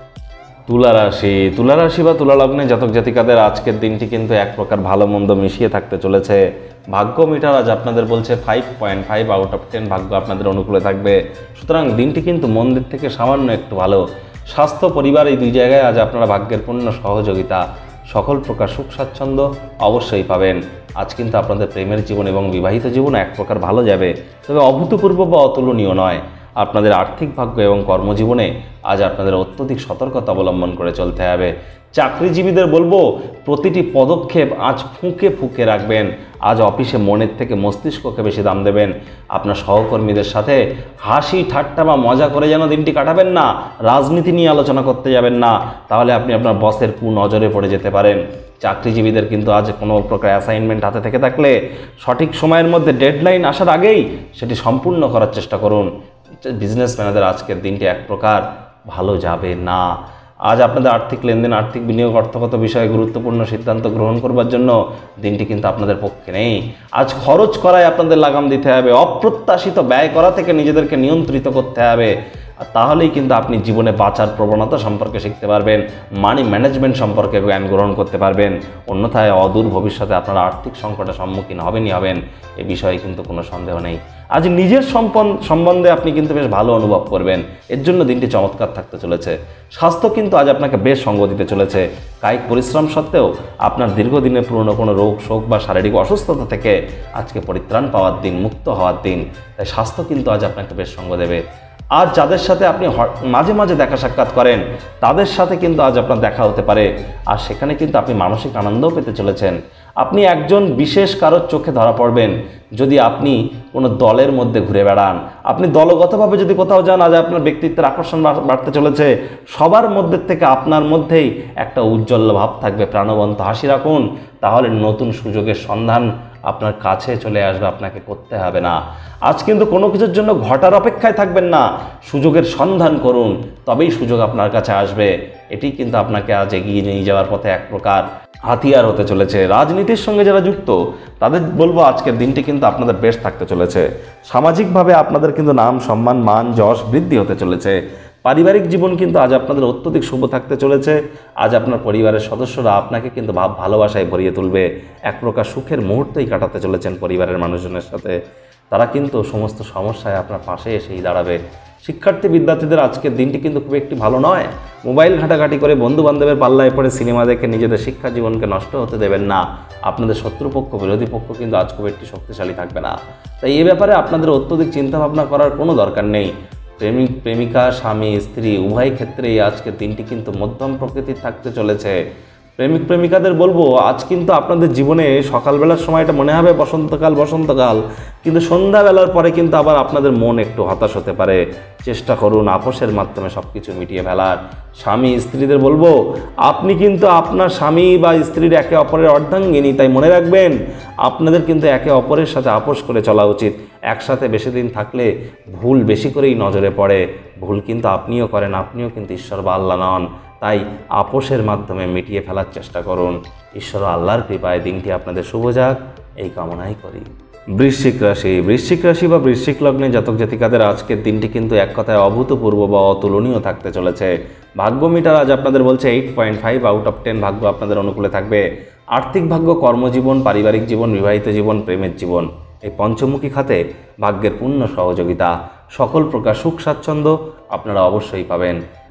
তুলা রাশি বা তুলা লগ্নে জাতক জাতিকাদের আজকের দিনটি কিন্তু এক প্রকার ভালো মন্দ মিশিয়ে থাকতে চলেছে। ভাগ্য মিটার আজ আপনাদের বলছে 5.5 আউট অফ 10 ভাগ্য আপনাদের অনুকূলে থাকবে। সুতরাং দিনটি কিন্তু মন্দির থেকে সামান্য একটু ভালো। স্বাস্থ্য, পরিবার এই দুই জায়গায় আজ আপনারা ভাগ্যের পূর্ণ সহযোগিতা, সকল প্রকার সুখ স্বাচ্ছন্দ্য অবশ্যই পাবেন। আজ কিন্তু আপনাদের প্রেমের জীবন এবং বিবাহিত জীবন এক প্রকার ভালো যাবে, তবে অভূতপূর্ব বা অতুলনীয় নয়। আপনাদের আর্থিক ভাগ্য এবং কর্মজীবনে আজ আপনাদের অত্যধিক সতর্কতা অবলম্বন করে চলতে হবে। চাকরিজীবীদের বলবো, প্রতিটি পদক্ষেপ আজ ফুঁকে রাখবেন। আজ অফিসে মনের থেকে মস্তিষ্ককে বেশি দাম দেবেন। আপনার সহকর্মীদের সাথে হাসি ঠাট্টা বা মজা করে যেন দিনটি কাটাবেন না। রাজনীতি নিয়ে আলোচনা করতে যাবেন না, তাহলে আপনি আপনার বসের কুনজরে পড়ে যেতে পারেন। চাকরিজীবীদের কিন্তু আজ কোনো প্রকার অ্যাসাইনমেন্ট হাতে থেকে থাকলে সঠিক সময়ের মধ্যে ডেডলাইন আসার আগেই সেটি সম্পূর্ণ করার চেষ্টা করুন। বিজনেসম্যানদের আজকের দিনটি এক প্রকার ভালো যাবে না। আজ আপনাদের আর্থিক লেনদেন, আর্থিক বিনিয়োগ, অর্থগত বিষয়ে গুরুত্বপূর্ণ সিদ্ধান্ত গ্রহণ করবার জন্য দিনটি কিন্তু আপনাদের পক্ষে নেই। আজ খরচ করায় আপনাদের লাগাম দিতে হবে। অপ্রত্যাশিত ব্যয় করা থেকে নিজেদেরকে নিয়ন্ত্রিত করতে হবে। তাহলেই কিন্তু আপনি জীবনে বাঁচার প্রবণতা সম্পর্কে শিখতে পারবেন, মানি ম্যানেজমেন্ট সম্পর্কে জ্ঞান গ্রহণ করতে পারবেন। অন্যথায় অদূর ভবিষ্যতে আপনারা আর্থিক সংকটের সম্মুখীন হবেন, এ বিষয়ে কিন্তু কোনো সন্দেহ নেই। আজ নিজের সম্বন্ধে আপনি কিন্তু বেশ ভালো অনুভব করবেন, এর জন্য দিনটি চমৎকার থাকতে চলেছে। স্বাস্থ্য কিন্তু আজ আপনাকে বেশ সঙ্গ দিতে চলেছে। কায়িক পরিশ্রম সত্ত্বেও আপনার দীর্ঘদিনের পুরনো কোনো রোগ শোক বা শারীরিক অসুস্থতা থেকে আজকে পরিত্রাণ পাওয়ার দিন, মুক্ত হওয়ার দিন। তাই স্বাস্থ্য কিন্তু আজ আপনাকে বেশ সঙ্গ দেবে। আজ যাদের সাথে আপনি মাঝে মাঝে দেখা সাক্ষাৎ করেন, তাদের সাথে কিন্তু আজ আপনার দেখা হতে পারে। আর সেখানে কিন্তু আপনি মানসিক আনন্দও পেতে চলেছেন। আপনি একজন বিশেষ কারোর চোখে ধরা পড়বেন যদি আপনি কোনো দলের মধ্যে ঘুরে বেড়ান। আপনি দলগতভাবে যদি কোথাও যান, আজ আপনার ব্যক্তিত্বের আকর্ষণ বাড়তে চলেছে। সবার মধ্যে থেকে আপনার মধ্যেই একটা উজ্জ্বল ভাব থাকবে। প্রাণবন্ত হাসি রাখুন, তাহলে নতুন সুযোগের সন্ধান আপনার কাছে চলে আসবে, আপনাকে করতে হবে না। আজ কিন্তু কোনো কিছুর জন্য ঘটার অপেক্ষায় থাকবেন না, সুযোগের সন্ধান করুন, তবেই সুযোগ আপনার কাছে আসবে। এটি কিন্তু আপনাকে আজ এগিয়ে নিয়ে যাওয়ার পথে এক প্রকার হাতিয়ার হতে চলেছে। রাজনীতির সঙ্গে যারা যুক্ত তাদের বলবো, আজকের দিনটি কিন্তু আপনাদের বেশ থাকতে চলেছে। সামাজিকভাবে আপনাদের কিন্তু নাম, সম্মান, মান, যশ বৃদ্ধি হতে চলেছে। পারিবারিক জীবন কিন্তু আজ আপনাদের অত্যধিক শুভ থাকতে চলেছে। আজ আপনার পরিবারের সদস্যরা আপনাকে কিন্তু ভালোবাসায় ভরিয়ে তুলবে। এক প্রকার সুখের মুহূর্তই কাটাতে চলেছেন পরিবারের মানুষজনের সাথে। তারা কিন্তু সমস্ত সমস্যায় আপনার পাশে এসেই দাঁড়াবে। শিক্ষার্থী বিদ্যার্থীদের আজকের দিনটি কিন্তু খুব একটি ভালো নয়। মোবাইল ঘাটাঘাটি করে বন্ধু বান্ধবের পাল্লায় পড়ে সিনেমা দেখে নিজেদের শিক্ষা জীবনকে নষ্ট হতে দেবেন না। আপনাদের শত্রুপক্ষ, বিরোধী পক্ষ কিন্তু আজ খুব একটি শক্তিশালী থাকবে না। তাই এই ব্যাপারে আপনাদের অত্যধিক চিন্তাভাবনা করার কোনো দরকার নেই। প্রেমিক প্রেমিকা, স্বামী স্ত্রী উভয় ক্ষেত্রেই আজকের দিনটি কিন্তু মধ্যম প্রকৃতির থাকতে চলেছে। প্রেমিক প্রেমিকাদের বলবো, আজ কিন্তু আপনাদের জীবনে সকালবেলার সময়টা মনে হবে বসন্তকাল, কিন্তু সন্ধ্যাবেলার পরে কিন্তু আবার আপনাদের মন একটু হতাশ হতে পারে। চেষ্টা করুন আপোষের মাধ্যমে সব কিছু মিটিয়ে ফেলার। স্বামী স্ত্রীদের বলবো, আপনি কিন্তু আপনার স্বামী বা স্ত্রীর একে অপরের অর্ধাঙ্গিনী, তাই মনে রাখবেন আপনাদের কিন্তু একে অপরের সাথে আপোষ করে চলা উচিত। একসাথে বেশি দিন থাকলে ভুল বেশি করেই নজরে পড়ে। ভুল কিন্তু আপনিও করেন, আপনিও কিন্তু ঈশ্বর বা আল্লাহ নন। তাই আপোষের মাধ্যমে মিটিয়ে ফেলার চেষ্টা করুন। ঈশ্বর আল্লাহর কৃপায় দিনটি আপনাদের শুভ যাক, এই কামনাই করি। বৃশ্চিক রাশি বা বৃশ্চিক লগ্নে জাতক জাতিকাদের আজকের দিনটি কিন্তু এক কথায় অভূতপূর্ব বা অতুলনীয় থাকতে চলেছে। ভাগ্য মিটার আজ আপনাদের বলছে 8.5 আউট অফ 10 ভাগ্য আপনাদের অনুকূলে থাকবে। আর্থিক ভাগ্য, কর্মজীবন, পারিবারিক জীবন, বিবাহিত জীবন, প্রেমের জীবন, এই পঞ্চমুখী খাতে ভাগ্যের পূর্ণ সহযোগিতা, সকল প্রকার সুখ স্বাচ্ছন্দ্য আপনারা অবশ্যই পাবেন।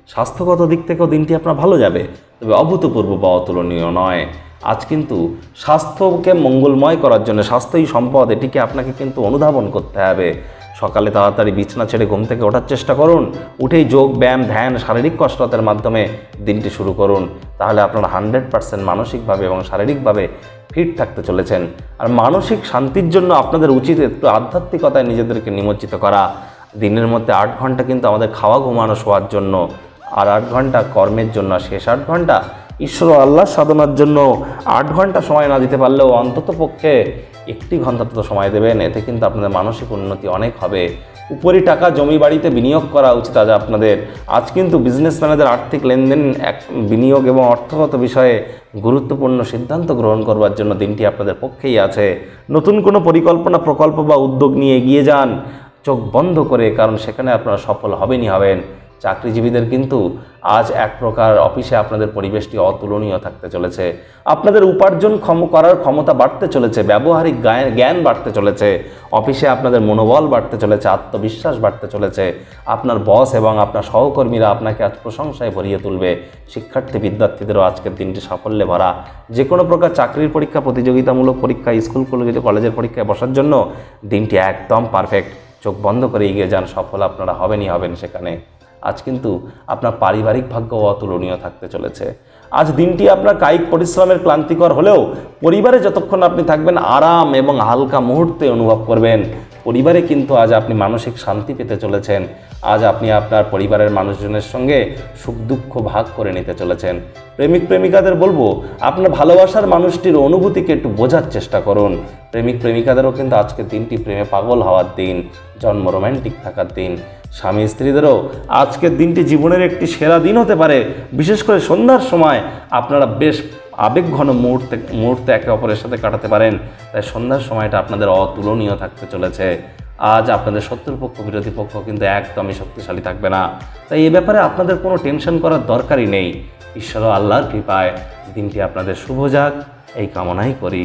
স্বাস্থ্যগত দিক থেকেও দিনটি আপনার ভালো যাবে, তবে অভূতপূর্ব বা অতুলনীয় নয়। আজ কিন্তু স্বাস্থ্যকে মঙ্গলময় করার জন্য, স্বাস্থ্যই সম্পদ, এটিকে আপনাকে কিন্তু অনুধাবন করতে হবে। সকালে তাড়াতাড়ি বিছানা ছেড়ে ঘুম থেকে ওঠার চেষ্টা করুন, উঠেই যোগ ব্যায়াম ধ্যান শারীরিক কসরতের মাধ্যমে দিনটি শুরু করুন। তাহলে আপনারা 100% মানসিকভাবে এবং শারীরিকভাবে ফিট থাকতে চলেছেন। আর মানসিক শান্তির জন্য আপনাদের উচিত একটু আধ্যাত্মিকতায় নিজেদেরকে নিমজ্জিত করা। দিনের মধ্যে 8 ঘন্টা কিন্তু আমাদের খাওয়া ঘুমানো শোয়ার জন্য, আর 8 ঘন্টা কর্মের জন্য, শেষ 8 ঘন্টা ঈশ্বর ও আল্লাহ সাধনার জন্য। 8 ঘন্টা সময় না দিতে পারলেও অন্তত পক্ষে 1 ঘন্টা তো সময় দেবেন, এতে কিন্তু আপনাদের মানসিক উন্নতি অনেক হবে। উপরি টাকা জমি বাড়িতে বিনিয়োগ করা উচিত আজ আপনাদের। আজ কিন্তু বিজনেসম্যানদের আর্থিক লেনদেন, বিনিয়োগ এবং অর্থগত বিষয়ে গুরুত্বপূর্ণ সিদ্ধান্ত গ্রহণ করবার জন্য দিনটি আপনাদের পক্ষেই আছে। নতুন কোনো পরিকল্পনা, প্রকল্প বা উদ্যোগ নিয়ে এগিয়ে যান চোখ বন্ধ করে, কারণ সেখানে আপনারা সফল হবেনই হবেন। চাকরিজীবীদের কিন্তু আজ এক প্রকার অফিসে আপনাদের পরিবেশটি অতুলনীয় থাকতে চলেছে। আপনাদের উপার্জন করার ক্ষমতা বাড়তে চলেছে, ব্যবহারিক জ্ঞান বাড়তে চলেছে, অফিসে আপনাদের মনোবল বাড়তে চলেছে, আত্মবিশ্বাস বাড়তে চলেছে। আপনার বস এবং আপনার সহকর্মীরা আপনাকে আজ প্রশংসায় ভরিয়ে তুলবে। শিক্ষার্থী বিদ্যার্থীদেরও আজকের দিনটি সাফল্যে ভরা। যে কোনো প্রকার চাকরির পরীক্ষা, প্রতিযোগিতামূলক পরীক্ষা, স্কুল কলেজের পরীক্ষায় বসার জন্য দিনটি একদম পারফেক্ট। চোখ বন্ধ করে এগিয়ে যান, সফল আপনারা হবেনই হবেন সেখানে। আজ কিন্তু আপনার পারিবারিক ভাগ্য অতুলনীয় থাকতে চলেছে। আজ দিনটি আপনার কায়িক পরিশ্রমের ক্লান্তিকর হলেও পরিবারে যতক্ষণ আপনি থাকবেন আরাম এবং হালকা মুহূর্তে অনুভব করবেন। পরিবারে কিন্তু আজ আপনি মানসিক শান্তি পেতে চলেছেন। আজ আপনি আপনার পরিবারের মানুষজনের সঙ্গে সুখ দুঃখ ভাগ করে নিতে চলেছেন। প্রেমিক প্রেমিকাদের বলবো, আপনার ভালোবাসার মানুষটির অনুভূতিকে একটু বোঝার চেষ্টা করুন। প্রেমিক প্রেমিকাদেরও কিন্তু আজকের দিনটি প্রেমে পাগল হওয়ার দিন, জন্ম রোম্যান্টিক থাকার দিন। স্বামী স্ত্রীদেরও আজকের দিনটি জীবনের একটি সেরা দিন হতে পারে। বিশেষ করে সন্ধ্যার সময় আপনারা বেশ আবেগঘন মুহূর্তে একে অপরের সাথে কাটাতে পারেন। তাই সন্ধ্যার সময়টা আপনাদের অতুলনীয় থাকতে চলেছে। আজ আপনাদের শত্রুপক্ষ বিরোধী পক্ষ কিন্তু একদমই শক্তিশালী থাকবে না। তাই এ ব্যাপারে আপনাদের কোনো টেনশন করার দরকারই নেই। ঈশ্বর ও আল্লাহর কৃপায় দিনটি আপনাদের শুভ যাক, এই কামনাই করি।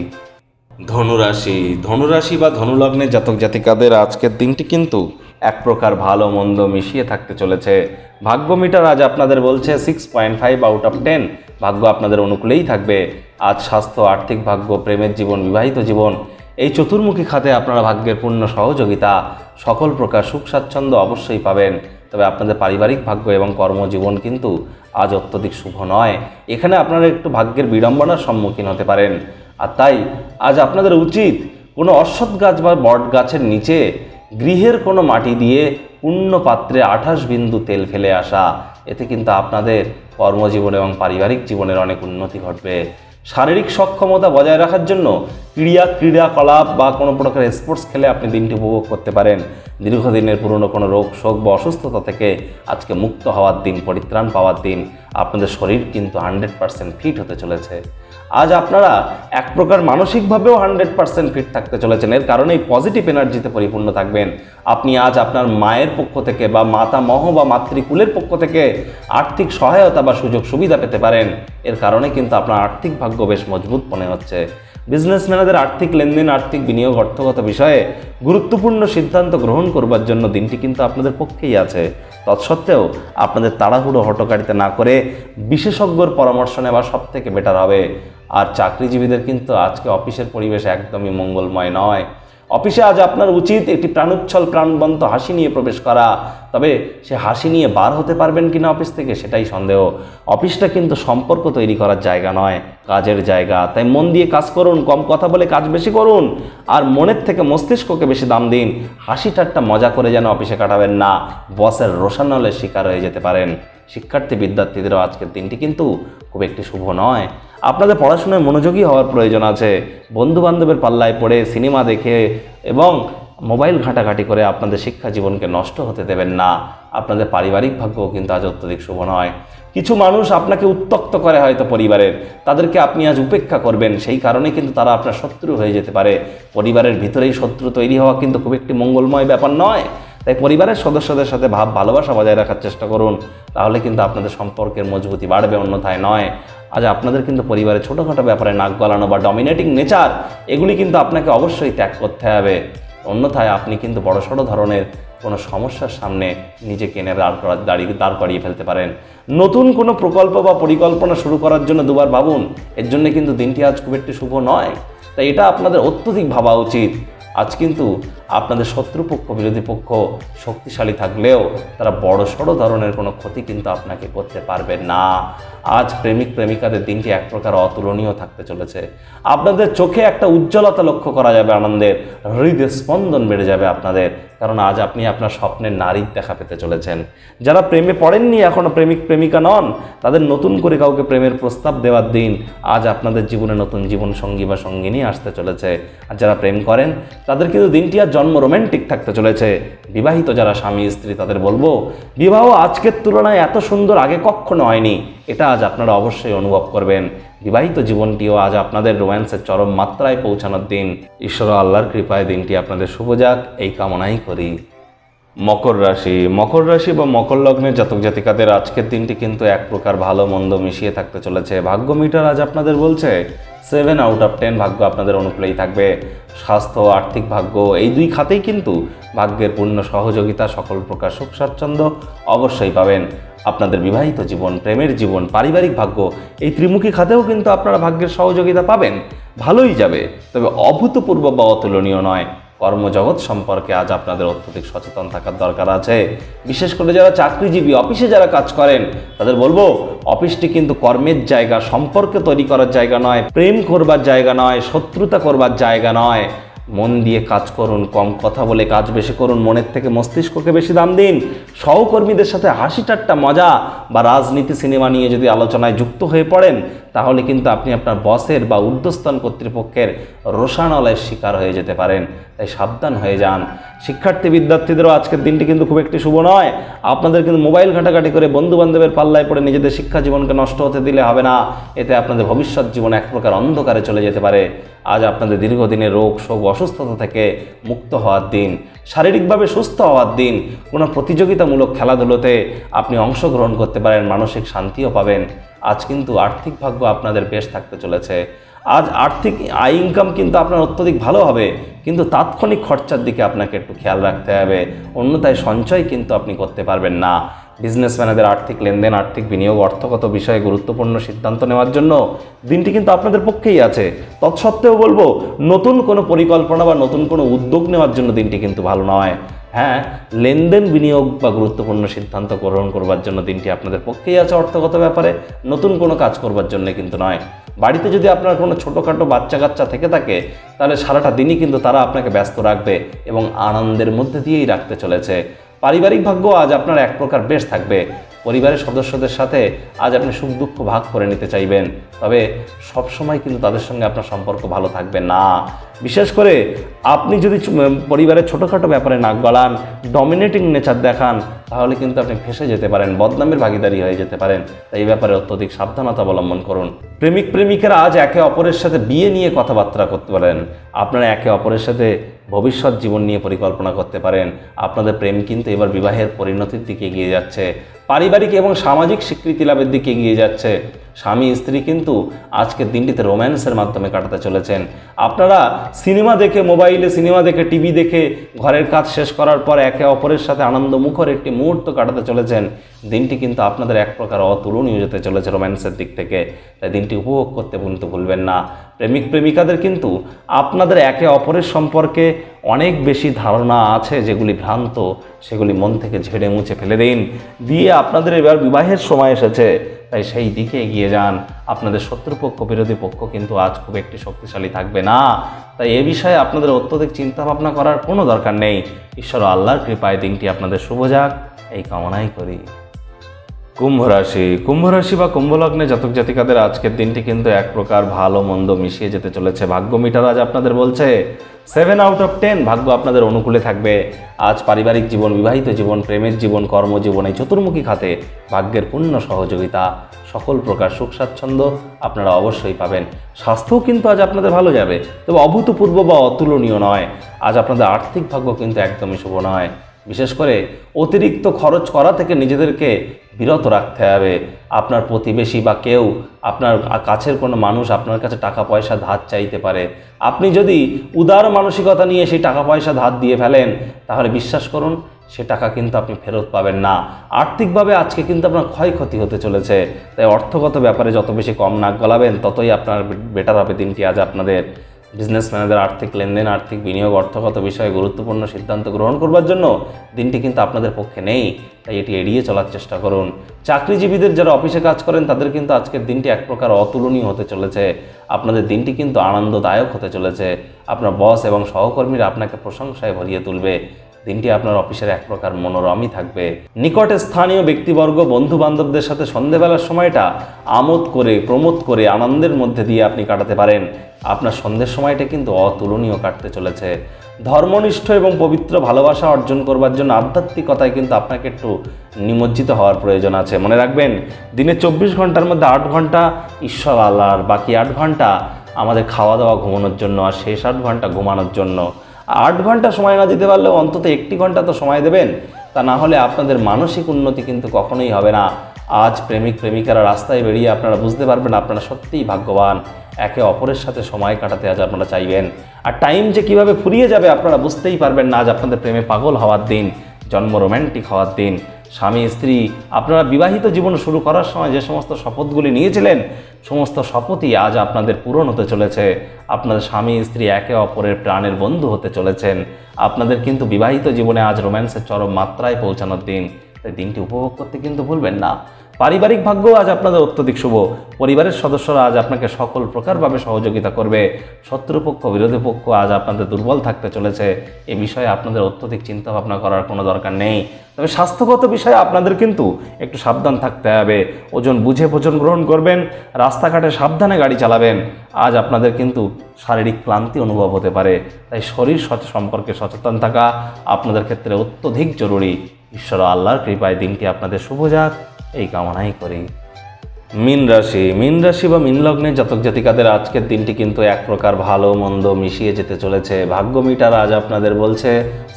ধনুরাশি বা ধনুলগ্নে জাতক জাতিকাদের আজকের দিনটি কিন্তু এক প্রকার ভালো মন্দ মিশিয়ে থাকতে চলেছে। ভাগ্য মিটার আজ আপনাদের বলছে 6.5 আউট অফ 10। ভাগ্য আপনাদের অনুকূলেই থাকবে। আজ স্বাস্থ্য, আর্থিক ভাগ্য, প্রেমের জীবন, বিবাহিত জীবন, এই চতুর্মুখী খাতে আপনারা ভাগ্যের পূর্ণ সহযোগিতা, সকল প্রকার সুখ স্বাচ্ছন্দ্য অবশ্যই পাবেন। তবে আপনাদের পারিবারিক ভাগ্য এবং কর্মজীবন কিন্তু আজ অত্যধিক শুভ নয়। এখানে আপনারা একটু ভাগ্যের বিড়ম্বনার সম্মুখীন হতে পারেন। আর তাই আজ আপনাদের উচিত কোনো অশ্বত্থ গাছ বা বট গাছের নিচে গৃহের কোনো মাটি দিয়ে পূর্ণ পাত্রে 28 বিন্দু তেল ফেলে আসা। এতে কিন্তু আপনাদের কর্মজীবন এবং পারিবারিক জীবনের অনেক উন্নতি ঘটবে। শারীরিক সক্ষমতা বজায় রাখার জন্য ক্রীড়াকলাপ বা কোনো প্রকার স্পোর্টস খেলে আপনি দিনটি উপভোগ করতে পারেন। দীর্ঘদিনের পুরনো কোনো রোগ শোক বা অসুস্থতা থেকে আজকে মুক্ত হওয়ার দিন, পরিত্রাণ পাওয়ার দিন। আপনাদের শরীর কিন্তু 100% ফিট হতে চলেছে। আজ আপনারা এক প্রকার মানসিকভাবেও 100% ফিট থাকতে চলেছেন। এর কারণেই পজিটিভ এনার্জিতে পরিপূর্ণ থাকবেন। আপনি আজ আপনার মায়ের পক্ষ থেকে বা মাতামহ বা মাতৃকুলের পক্ষ থেকে আর্থিক সহায়তা বা সুযোগ সুবিধা পেতে পারেন। এর কারণে কিন্তু আপনার আর্থিক ভাগ্য বেশ মজবুত মনে হচ্ছে। বিজনেসম্যানদের আর্থিক লেনদেন, আর্থিক বিনিয়োগ, অর্থগত বিষয়ে গুরুত্বপূর্ণ সিদ্ধান্ত গ্রহণ করবার জন্য দিনটি কিন্তু আপনাদের পক্ষেই আছে। তৎসত্ত্বেও আপনাদের তাড়াহুড়ো হটকারিতা না করে বিশেষজ্ঞর পরামর্শ নেওয়া সবথেকে বেটার হবে। আর চাকরিজীবীদের কিন্তু আজকে অফিসের পরিবেশ একদমই মঙ্গলময় নয়। অফিসে আজ আপনার উচিত একটি প্রাণোচ্ছল প্রাণবন্ত হাসি নিয়ে প্রবেশ করা। তবে সে হাসি নিয়ে বার হতে পারবেন কিনা অফিস থেকে সেটাই সন্দেহ। অফিসটা কিন্তু সম্পর্ক তৈরি করার জায়গা নয়, কাজের জায়গা। তাই মন দিয়ে কাজ করুন, কম কথা বলে কাজ বেশি করুন, আর মনের থেকে মস্তিষ্ককে বেশি দাম দিন। হাসি ঠাট্টা মজা করে যেন অফিসে কাটাবেন না, বসের রোষানলের শিকার হয়ে যেতে পারেন। শিক্ষার্থী বিদ্যার্থীদেরও আজকের দিনটি কিন্তু খুব একটি শুভ নয়। আপনাদের পড়াশোনায় মনোযোগী হওয়ার প্রয়োজন আছে। বন্ধুবান্ধবের পাল্লায় পড়ে সিনেমা দেখে এবং মোবাইল ঘাঁটাঘাঁটি করে আপনাদের শিক্ষা জীবনকে নষ্ট হতে দেবেন না। আপনাদের পারিবারিক ভাগ্যও কিন্তু আজ অত্যধিক শুভ নয়। কিছু মানুষ আপনাকে উত্ত্যক্ত করে হয়তো পরিবারের, তাদেরকে আপনি আজ উপেক্ষা করবেন। সেই কারণে কিন্তু তারা আপনার শত্রু হয়ে যেতে পারে। পরিবারের ভিতরেই শত্রু তৈরি হওয়া কিন্তু খুব একটি মঙ্গলময় ব্যাপার নয়। তাই পরিবারের সদস্যদের সাথে ভালোবাসা বজায় রাখার চেষ্টা করুন, তাহলে কিন্তু আপনাদের সম্পর্কের মজবুতি বাড়বে, অন্যথায় নয়। আজ আপনাদের কিন্তু পরিবারের ছোটোখাটো ব্যাপারে নাক গলানো বা ডমিনেটিং নেচার, এগুলি কিন্তু আপনাকে অবশ্যই ত্যাগ করতে হবে। অন্যথায় আপনি কিন্তু বড়সড় ধরনের কোনো সমস্যার সামনে নিজেকে এনে দাঁড় করিয়ে ফেলতে পারেন। নতুন কোনো প্রকল্প বা পরিকল্পনা শুরু করার জন্য দুবার ভাবুন, এর জন্য কিন্তু দিনটি আজ খুব একটি শুভ নয়। তাই এটা আপনাদের অত্যধিক ভাবা উচিত। আজ কিন্তু আপনাদের শত্রুপক্ষ বিরোধী পক্ষ শক্তিশালী থাকলেও তারা বড়সড় ধরনের কোনো ক্ষতি কিন্তু আপনাকে করতে পারবে না। আজ প্রেমিক প্রেমিকাদের দিনটি এক প্রকার অতুলনীয় থাকতে চলেছে। আপনাদের চোখে একটা উজ্জ্বলতা লক্ষ্য করা যাবে, আনন্দের হৃদয় স্পন্দন বেড়ে যাবে আপনাদের, কারণ আজ আপনি আপনার স্বপ্নের নারীর দেখা পেতে চলেছেন। যারা প্রেমে পড়েননি, এখনও প্রেমিক প্রেমিকা নন, তাদের নতুন করে কাউকে প্রেমের প্রস্তাব দেওয়ার দিন আজ আপনাদের জীবনে নতুন জীবন সঙ্গী বা সঙ্গিনী আসতে চলেছে। আর যারা প্রেম করেন তাদের কিন্তু দিনটি আজ জন্ম রোম্যান্টিক থাকতে চলেছে। বিবাহিত যারা স্বামী স্ত্রী তাদের বলবো, বিবাহ আজকের তুলনায় এত সুন্দর আগে কখনো হয়নি, এটা আজ আপনারা অবশ্যই অনুভব করবেন। বিবাহিত জীবনটিও আজ আপনাদের রোম্যান্সের চরম মাত্রায় পৌঁছানোর দিন। ঈশ্বর আল্লাহর কৃপায় দিনটি আপনাদের শুভ যাক, এই কামনাই করি। মকর রাশি বা মকর লগ্নের জাতক জাতিকাদের আজকের দিনটি কিন্তু এক প্রকার ভালো মন্দ মিশিয়ে থাকতে চলেছে। ভাগ্য মিটার আজ আপনাদের বলছে 7 আউট অফ 10 ভাগ্য আপনাদের অনুকূলেই থাকবে। স্বাস্থ্য, আর্থিক ভাগ্য এই দুই খাতেই কিন্তু ভাগ্যের পূর্ণ সহযোগিতা, সকল প্রকার সুখ স্বাচ্ছন্দ্য অবশ্যই পাবেন। আপনাদের বিবাহিত জীবন, প্রেমের জীবন, পারিবারিক ভাগ্য এই ত্রিমুখী খাতেও কিন্তু আপনারা ভাগ্যের সহযোগিতা পাবেন। ভালোই যাবে, তবে অভূতপূর্ব বা অতুলনীয় নয়। কর্মজগৎ সম্পর্কে আজ আপনাদের অত্যধিক সচেতন থাকার দরকার আছে। বিশেষ করে যারা চাকরিজীবী, অফিসে যারা কাজ করেন তাদের বলবো, অফিসটি কিন্তু কর্মের জায়গা, সম্পর্ক তৈরি করার জায়গা নয়, প্রেম করবার জায়গা নয়, শত্রুতা করবার জায়গা নয়। মন দিয়ে কাজ করুন, কম কথা বলে কাজ বেশি করুন, মনের থেকে মস্তিষ্ককে বেশি দাম দিন। সহকর্মীদের সাথে হাসি ঠাট্টা মজা বা রাজনীতি সিনেমা নিয়ে যদি আলোচনায় যুক্ত হয়ে পড়েন তাহলে কিন্তু আপনি আপনার বসের বা ঊর্ধ্বস্থান কর্তৃপক্ষের রোষানলের শিকার হয়ে যেতে পারেন। তাই সাবধান হয়ে যান। শিক্ষার্থী বিদ্যার্থীদেরও আজকের দিনটি কিন্তু খুব একটি শুভ নয়। আপনাদের কিন্তু মোবাইল ঘাটাঘাটি করে বন্ধু বান্ধবের পাল্লায় পড়ে নিজেদের শিক্ষা জীবনকে নষ্ট হতে দিলে হবে না। এতে আপনাদের ভবিষ্যৎ জীবন এক প্রকার অন্ধকারে চলে যেতে পারে। আজ আপনাদের দীর্ঘদিনের রোগ শোক অসুস্থতা থেকে মুক্ত হওয়ার দিন, শারীরিকভাবে সুস্থ হওয়ার দিন। কোনো প্রতিযোগিতামূলক খেলাধুলোতে আপনি অংশগ্রহণ করতে পারেন, মানসিক শান্তিও পাবেন। আজ কিন্তু আর্থিক ভাগ্য আপনাদের বেশ থাকতে চলেছে। আজ আর্থিক আয় ইনকাম কিন্তু আপনার অত্যধিক ভালো হবে, কিন্তু তাৎক্ষণিক খরচার দিকে আপনাকে একটু খেয়াল রাখতে হবে, অন্যথায় সঞ্চয় কিন্তু আপনি করতে পারবেন না। বিজনেসম্যানদের আর্থিক লেনদেন, আর্থিক বিনিয়োগ, অর্থগত বিষয়ে গুরুত্বপূর্ণ সিদ্ধান্ত নেওয়ার জন্য দিনটি কিন্তু আপনাদের পক্ষেই আছে। তৎসত্ত্বেও বলবো, নতুন কোনো পরিকল্পনা বা নতুন কোনো উদ্যোগ নেওয়ার জন্য দিনটি কিন্তু ভালো নয়। হ্যাঁ, লেনদেন, বিনিয়োগ বা গুরুত্বপূর্ণ সিদ্ধান্ত গ্রহণ করবার জন্য দিনটি আপনাদের পক্ষেই আছে অর্থগত ব্যাপারে, নতুন কোনো কাজ করবার জন্য কিন্তু নয়। বাড়িতে যদি আপনার কোনো ছোটোখাটো বাচ্চা কাচ্চা থেকে থাকে তাহলে সারাটা দিনই কিন্তু তারা আপনাকে ব্যস্ত রাখবে এবং আনন্দের মধ্যে দিয়েই রাখতে চলেছে। পারিবারিক ভাগ্য আজ আপনার এক প্রকার বেশ থাকবে। পরিবারের সদস্যদের সাথে আজ আপনি সুখ দুঃখ ভাগ করে নিতে চাইবেন, তবে সবসময় কিন্তু তাদের সঙ্গে আপনার সম্পর্ক ভালো থাকবে না। বিশেষ করে আপনি যদি পরিবারের ছোটোখাটো ব্যাপারে নাক গলান, ডমিনেটিং নেচার দেখান, তাহলে কিন্তু আপনি ফেঁসে যেতে পারেন, বদনামের ভাগীদারি হয়ে যেতে পারেন। তাই এই ব্যাপারে অত্যধিক সাবধানতা অবলম্বন করুন। প্রেমিক প্রেমিকারা আজ একে অপরের সাথে বিয়ে নিয়ে কথাবার্তা করতে পারেন। আপনারা একে অপরের সাথে ভবিষ্যৎ জীবন নিয়ে পরিকল্পনা করতে পারেন। আপনাদের প্রেম কিন্তু এবার বিবাহের পরিণতির দিকে এগিয়ে যাচ্ছে, পারিবারিক এবং সামাজিক স্বীকৃতি লাভের দিকে এগিয়ে যাচ্ছে। স্বামী স্ত্রী কিন্তু আজকের দিনটিতে রোম্যান্সের মাধ্যমে কাটাতে চলেছেন। আপনারা সিনেমা দেখে, মোবাইলে সিনেমা দেখে, টিভি দেখে ঘরের কাজ শেষ করার পর একে অপরের সাথে আনন্দমুখর একটি মুহূর্ত কাটাতে চলেছেন। দিনটি কিন্তু আপনাদের এক প্রকার অতুলনীয় যেতে চলেছে রোম্যান্সের দিক থেকে। তাই দিনটি উপভোগ করতে কিন্তু ভুলবেন না। প্রেমিক প্রেমিকাদের কিন্তু আপনাদের একে অপরের সম্পর্কে অনেক বেশি ধারণা আছে যেগুলি ভ্রান্ত, সেগুলি মন থেকে ঝেড়ে মুছে ফেলে দিন। দিয়ে আপনাদের এবার বিবাহের সময় এসেছে, তাই সেই দিকে এগিয়ে যান। আপনাদের শত্রুপক্ষ বিরোধী পক্ষ কিন্তু আজ খুব একটি শক্তিশালী থাকবে না। তাই এ বিষয়ে আপনাদের অত্যধিক চিন্তা ভাবনা করার কোনো দরকার নেই। ঈশ্বর আল্লাহর কৃপায় দিনটি আপনাদের শুভ যাক, এই কামনাই করি। কুম্ভ রাশি বা কুম্ভ লগ্নে জাতক জাতিকাদের আজকের দিনটি কিন্তু এক প্রকার ভালো মন্দ মিশিয়ে যেতে চলেছে। ভাগ্য মিটার আজ আপনাদের বলছে 7 আউট অফ 10 ভাগ্য আপনাদের অনুকূলে থাকবে। আজ পারিবারিক জীবন, বিবাহিত জীবন, প্রেমের জীবন, কর্মজীবন এই চতুর্মুখী খাতে ভাগ্যের পূর্ণ সহযোগিতা, সকল প্রকার সুখ স্বাচ্ছন্দ্য আপনারা অবশ্যই পাবেন। স্বাস্থ্যও কিন্তু আজ আপনাদের ভালো যাবে, তবে অভূতপূর্ব বা অতুলনীয় নয়। আজ আপনাদের আর্থিক ভাগ্য কিন্তু একদমই শুভ নয়। বিশেষ করে অতিরিক্ত খরচ করা থেকে নিজেদেরকে বিরত রাখতে হবে। আপনার প্রতিবেশী বা কেউ, আপনার কাছের কোনো মানুষ আপনার কাছে টাকা পয়সা ধার চাইতে পারে। আপনি যদি উদার মানসিকতা নিয়ে সেই টাকা পয়সা ধার দিয়ে ফেলেন তাহলে বিশ্বাস করুন সে টাকা কিন্তু আপনি ফেরত পাবেন না। আর্থিকভাবে আজকে কিন্তু আপনার ক্ষয়ক্ষতি হতে চলেছে। তাই অর্থগত ব্যাপারে যত বেশি কম নাক গলাবেন ততই আপনার বেটার হবে দিনটি আজ আপনাদের। বিজনেসম্যানদের আর্থিক লেনদেন, আর্থিক বিনিয়োগ, অর্থগত বিষয়ে গুরুত্বপূর্ণ সিদ্ধান্ত গ্রহণ করবার জন্য দিনটি কিন্তু আপনাদের পক্ষে নেই, তাই এটি এড়িয়ে চলার চেষ্টা করুন। চাকরিজীবীদের যারা অফিসে কাজ করেন তাদের কিন্তু আজকের দিনটি এক প্রকার অতুলনীয় হতে চলেছে। আপনাদের দিনটি কিন্তু আনন্দদায়ক হতে চলেছে। আপনার বস এবং সহকর্মীরা আপনাকে প্রশংসায় ভরিয়ে তুলবে। দিনটি আপনার অফিসের এক প্রকার মনোরমই থাকবে। নিকটে স্থানীয় ব্যক্তিবর্গ, বন্ধু বান্ধবদের সাথে সন্ধেবেলার সময়টা আমোদ করে, প্রমোদ করে, আনন্দের মধ্যে দিয়ে আপনি কাটাতে পারেন। আপনার সন্ধ্যের সময়টা কিন্তু অতুলনীয় কাটতে চলেছে। ধর্মনিষ্ঠ এবং পবিত্র ভালোবাসা অর্জন করবার জন্য আধ্যাত্মিকতায় কিন্তু আপনাকে একটু নিমজ্জিত হওয়ার প্রয়োজন আছে। মনে রাখবেন, দিনে 24 ঘন্টার মধ্যে 8 ঘন্টা ঈশ্বর আল্লাহর, বাকি 8 ঘন্টা আমাদের খাওয়া দাওয়া ঘুমানোর জন্য, আর শেষ 8 ঘন্টা ঘুমানোর জন্য। 8 ঘন্টা সময় না দিতে পারলেও অন্তত 1টি ঘন্টা তো সময় দেবেন, তা না হলে আপনাদের মানসিক উন্নতি কিন্তু কখনোই হবে না। আজ প্রেমিক প্রেমিকারা রাস্তায় বেরিয়ে আপনারা বুঝতে পারবেন আপনারা সত্যিই ভাগ্যবান। একে অপরের সাথে সময় কাটাতে আজ আপনারা চাইবেন, আর টাইম যে কীভাবে ফুরিয়ে যাবে আপনারা বুঝতেই পারবেন না। আজ আপনাদের প্রেমে পাগল হওয়ার দিন, জন্ম রোম্যান্টিক হওয়ার দিন। স্বামী স্ত্রী আপনারা বিবাহিত জীবন শুরু করার সময় যে সমস্ত শপথগুলি নিয়েছিলেন, সমস্ত শপথই আজ আপনাদের পূরণ হতে চলেছে। আপনাদের স্বামী স্ত্রী একে অপরের প্রাণের বন্ধু হতে চলেছেন। আপনাদের কিন্তু বিবাহিত জীবনে আজ রোম্যান্সের চরম মাত্রায় পৌঁছানোর দিন, তাই দিনটি উপভোগ করতে কিন্তু ভুলবেন না। পারিবারিক ভাগ্য আজ আপনাদের অত্যধিক শুভ। পরিবারের সদস্যরা আজ আপনাকে সকল প্রকারভাবে সহযোগিতা করবে। শত্রুপক্ষ, বিরোধী পক্ষ আজ আপনাদের দুর্বল থাকতে চলেছে। এ বিষয়ে আপনাদের অত্যধিক চিন্তা ভাবনা করার কোনো দরকার নেই। তবে স্বাস্থ্যগত বিষয়ে আপনাদের কিন্তু একটু সাবধান থাকতে হবে। ওজন বুঝে ভোজন গ্রহণ করবেন, রাস্তাঘাটে সাবধানে গাড়ি চালাবেন। আজ আপনাদের কিন্তু শারীরিক ক্লান্তি অনুভব হতে পারে, তাই শরীর সম্পর্কে সচেতন থাকা আপনাদের ক্ষেত্রে অত্যধিক জরুরি। ঈশ্বর আল্লাহর কৃপায় দিনটি আপনাদের শুভ যাক, এই কামনাই করি। মীন রাশি বা মীন লগ্নের জাতক জাতিকাদের আজকের দিনটি কিন্তু এক প্রকার ভালো মন্দ মিশিয়ে যেতে চলেছে। ভাগ্য মিটার আজ আপনাদের বলছে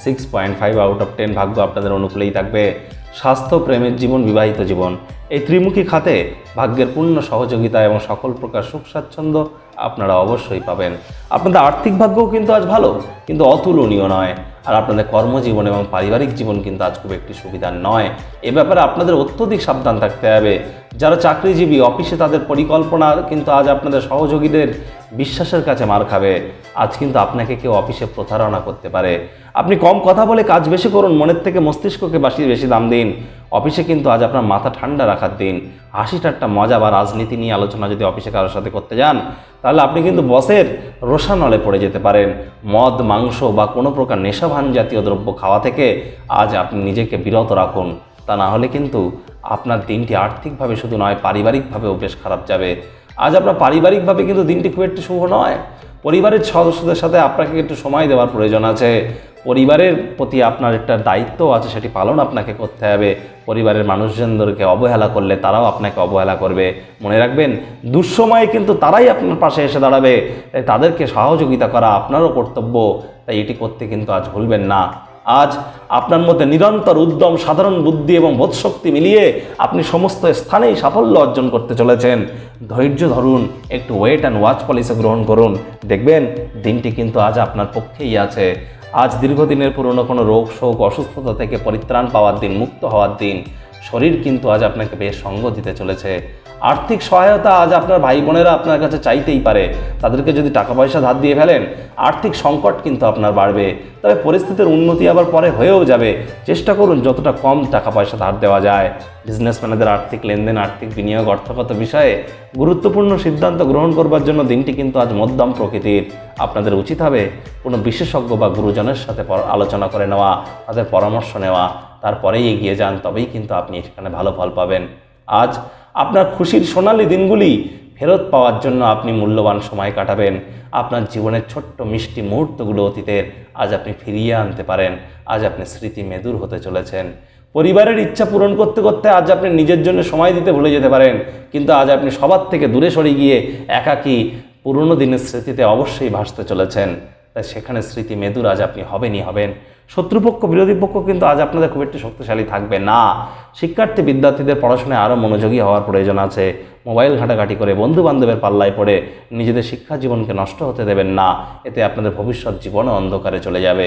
6.5 আউট অফ 10 ভাগ্য আপনাদের অনুকূলেই থাকবে। স্বাস্থ্য, প্রেমের জীবন, বিবাহিত জীবন, এই ত্রিমুখী খাতে ভাগ্যের পূর্ণ সহযোগিতা এবং সকল প্রকার সুখ স্বাচ্ছন্দ্য আপনারা অবশ্যই পাবেন। আপনাদের আর্থিক ভাগ্যও কিন্তু আজ ভালো, কিন্তু অতুলনীয় নয়। আর আপনাদের কর্মজীবন এবং পারিবারিক জীবন কিন্তু আজ খুব একটি সুবিধার নয়। এ ব্যাপারে আপনাদের অত্যধিক সাবধান থাকতে হবে। যারা চাকরিজীবী, অফিসে তাদের পরিকল্পনা কিন্তু আজ আপনাদের সহযোগীদের বিশ্বাসের কাছে মার খাবে। আজ কিন্তু আপনাকে কেউ অফিসে প্রতারণা করতে পারে। আপনি কম কথা বলে কাজ বেশি করুন, মনের থেকে মস্তিষ্ককে বেশি দাম দিন। অফিসে কিন্তু আজ আপনার মাথা ঠান্ডা রাখার দিন। হাসি ঠাট্টা, মজা বা রাজনীতি নিয়ে আলোচনা যদি অফিসে কারোর সাথে করতে যান, তাহলে আপনি কিন্তু বসের রোষানলে পড়ে যেতে পারেন। মদ, মাংস বা কোনো প্রকার নেশাভান জাতীয় দ্রব্য খাওয়া থেকে আজ আপনি নিজেকে বিরত রাখুন, তা না হলে কিন্তু আপনার দিনটি আর্থিকভাবে শুধু নয়, পারিবারিকভাবেও বেশ খারাপ যাবে। আজ আপনার পারিবারিকভাবে কিন্তু দিনটি খুব একটি শুভ নয়। পরিবারের সদস্যদের সাথে আপনাকে একটু সময় দেওয়ার প্রয়োজন আছে। পরিবারের প্রতি আপনার একটা দায়িত্ব আছে, সেটি পালন আপনাকে করতে হবে। পরিবারের মানুষজনদেরকে অবহেলা করলে তারাও আপনাকে অবহেলা করবে। মনে রাখবেন, দুঃসময়ে কিন্তু তারাই আপনার পাশে এসে দাঁড়াবে, তাই তাদেরকে সহযোগিতা করা আপনারও কর্তব্য। তাই এটি করতে কিন্তু আজ ভুলবেন না। আজ আপনার মধ্যে নিরন্তর উদ্যম, সাধারণ বুদ্ধি এবং বোধশক্তি মিলিয়ে আপনি সমস্ত স্থানেই সাফল্য অর্জন করতে চলেছেন। ধৈর্য ধরুন, একটু ওয়েট অ্যান্ড ওয়াচ পলিসি গ্রহণ করুন, দেখবেন দিনটি কিন্তু আজ আপনার পক্ষেই আছে। আজ দীর্ঘদিনের পুরনো কোনো রোগ শোক, অসুস্থতা থেকে পরিত্রাণ পাওয়ার দিন, মুক্ত হওয়ার দিন। শরীর কিন্তু আজ আপনাকে বেশ সঙ্গ দিতে চলেছে। আর্থিক সহায়তা আজ আপনার ভাই বোনেরা আপনার কাছে চাইতেই পারে। তাদেরকে যদি টাকা পয়সা ধার দিয়ে ফেলেন, আর্থিক সংকট কিন্তু আপনার বাড়বে। তবে পরিস্থিতির উন্নতি আবার পরে হয়েও যাবে। চেষ্টা করুন যতটা কম টাকা পয়সা ধার দেওয়া যায়। বিজনেসম্যানদের আর্থিক লেনদেন, আর্থিক বিনিয়োগ, অর্থগত বিষয়ে গুরুত্বপূর্ণ সিদ্ধান্ত গ্রহণ করবার জন্য দিনটি কিন্তু আজ মধ্যম প্রকৃতির। আপনাদের উচিত হবে কোনো বিশেষজ্ঞ বা গুরুজনের সাথে আলোচনা করে নেওয়া, তাদের পরামর্শ নেওয়া, তারপরেই এগিয়ে যান, তবেই কিন্তু আপনি সেখানে ভালো ফল পাবেন। আজ আপনার খুশির সোনালি দিনগুলি ফেরত পাওয়ার জন্য আপনি মূল্যবান সময় কাটাবেন। আপনার জীবনের ছোট্ট মিষ্টি মুহূর্তগুলো অতীতের আজ আপনি ফিরিয়ে আনতে পারেন। আজ আপনি স্মৃতি মেদুর হতে চলেছেন। পরিবারের ইচ্ছা পূরণ করতে করতে আজ আপনি নিজের জন্য সময় দিতে ভুলে যেতে পারেন, কিন্তু আজ আপনি সবার থেকে দূরে সরে গিয়ে একাকী পুরনো দিনের স্মৃতিতে অবশ্যই ভাসতে চলেছেন। তাই সেখানে স্মৃতি মেদুর আজ আপনি হবেন। শত্রুপক্ষ, বিরোধী পক্ষ কিন্তু আজ আপনাদের খুব একটি শক্তিশালী থাকবে না। শিক্ষার্থী বিদ্যার্থীদের পড়াশোনায় আরও মনোযোগী হওয়ার প্রয়োজন আছে। মোবাইল ঘাটাঘাটি করে বন্ধু বান্ধবের পাল্লায় পড়ে নিজেদের শিক্ষা জীবনকে নষ্ট হতে দেবেন না, এতে আপনাদের ভবিষ্যৎ জীবনও অন্ধকারে চলে যাবে।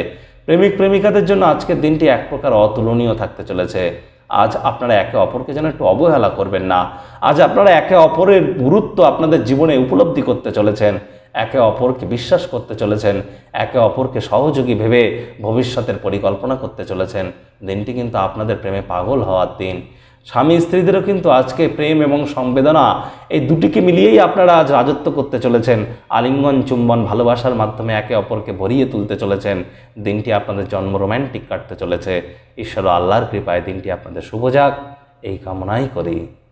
প্রেমিক প্রেমিকাদের জন্য আজকের দিনটি এক প্রকার অতুলনীয় থাকতে চলেছে। আজ আপনারা একে অপরকে যেন একটু অবহেলা করবেন না। আজ আপনারা একে অপরের গুরুত্ব আপনাদের জীবনে উপলব্ধি করতে চলেছেন, একে অপরকে বিশ্বাস করতে চলেছেন, একে অপরকে সহযোগী ভেবে ভবিষ্যতের পরিকল্পনা করতে চলেছেন। দিনটি কিন্তু আপনাদের প্রেমে পাগল হওয়ার দিন। স্বামী স্ত্রীদেরও কিন্তু আজকে প্রেম এবং সংবেদনা এই দুটিকে মিলিয়েই আপনারা আজ রাজত্ব করতে চলেছেন। আলিঙ্গন চুম্বন ভালোবাসার মাধ্যমে একে অপরকে ভরিয়ে তুলতে চলেছেন। দিনটি আপনাদের জন্ম রোম্যান্টিক কাটতে চলেছে। ঈশ্বর আল্লাহর কৃপায় দিনটি আপনাদের শুভ যাক, এই কামনাই করি।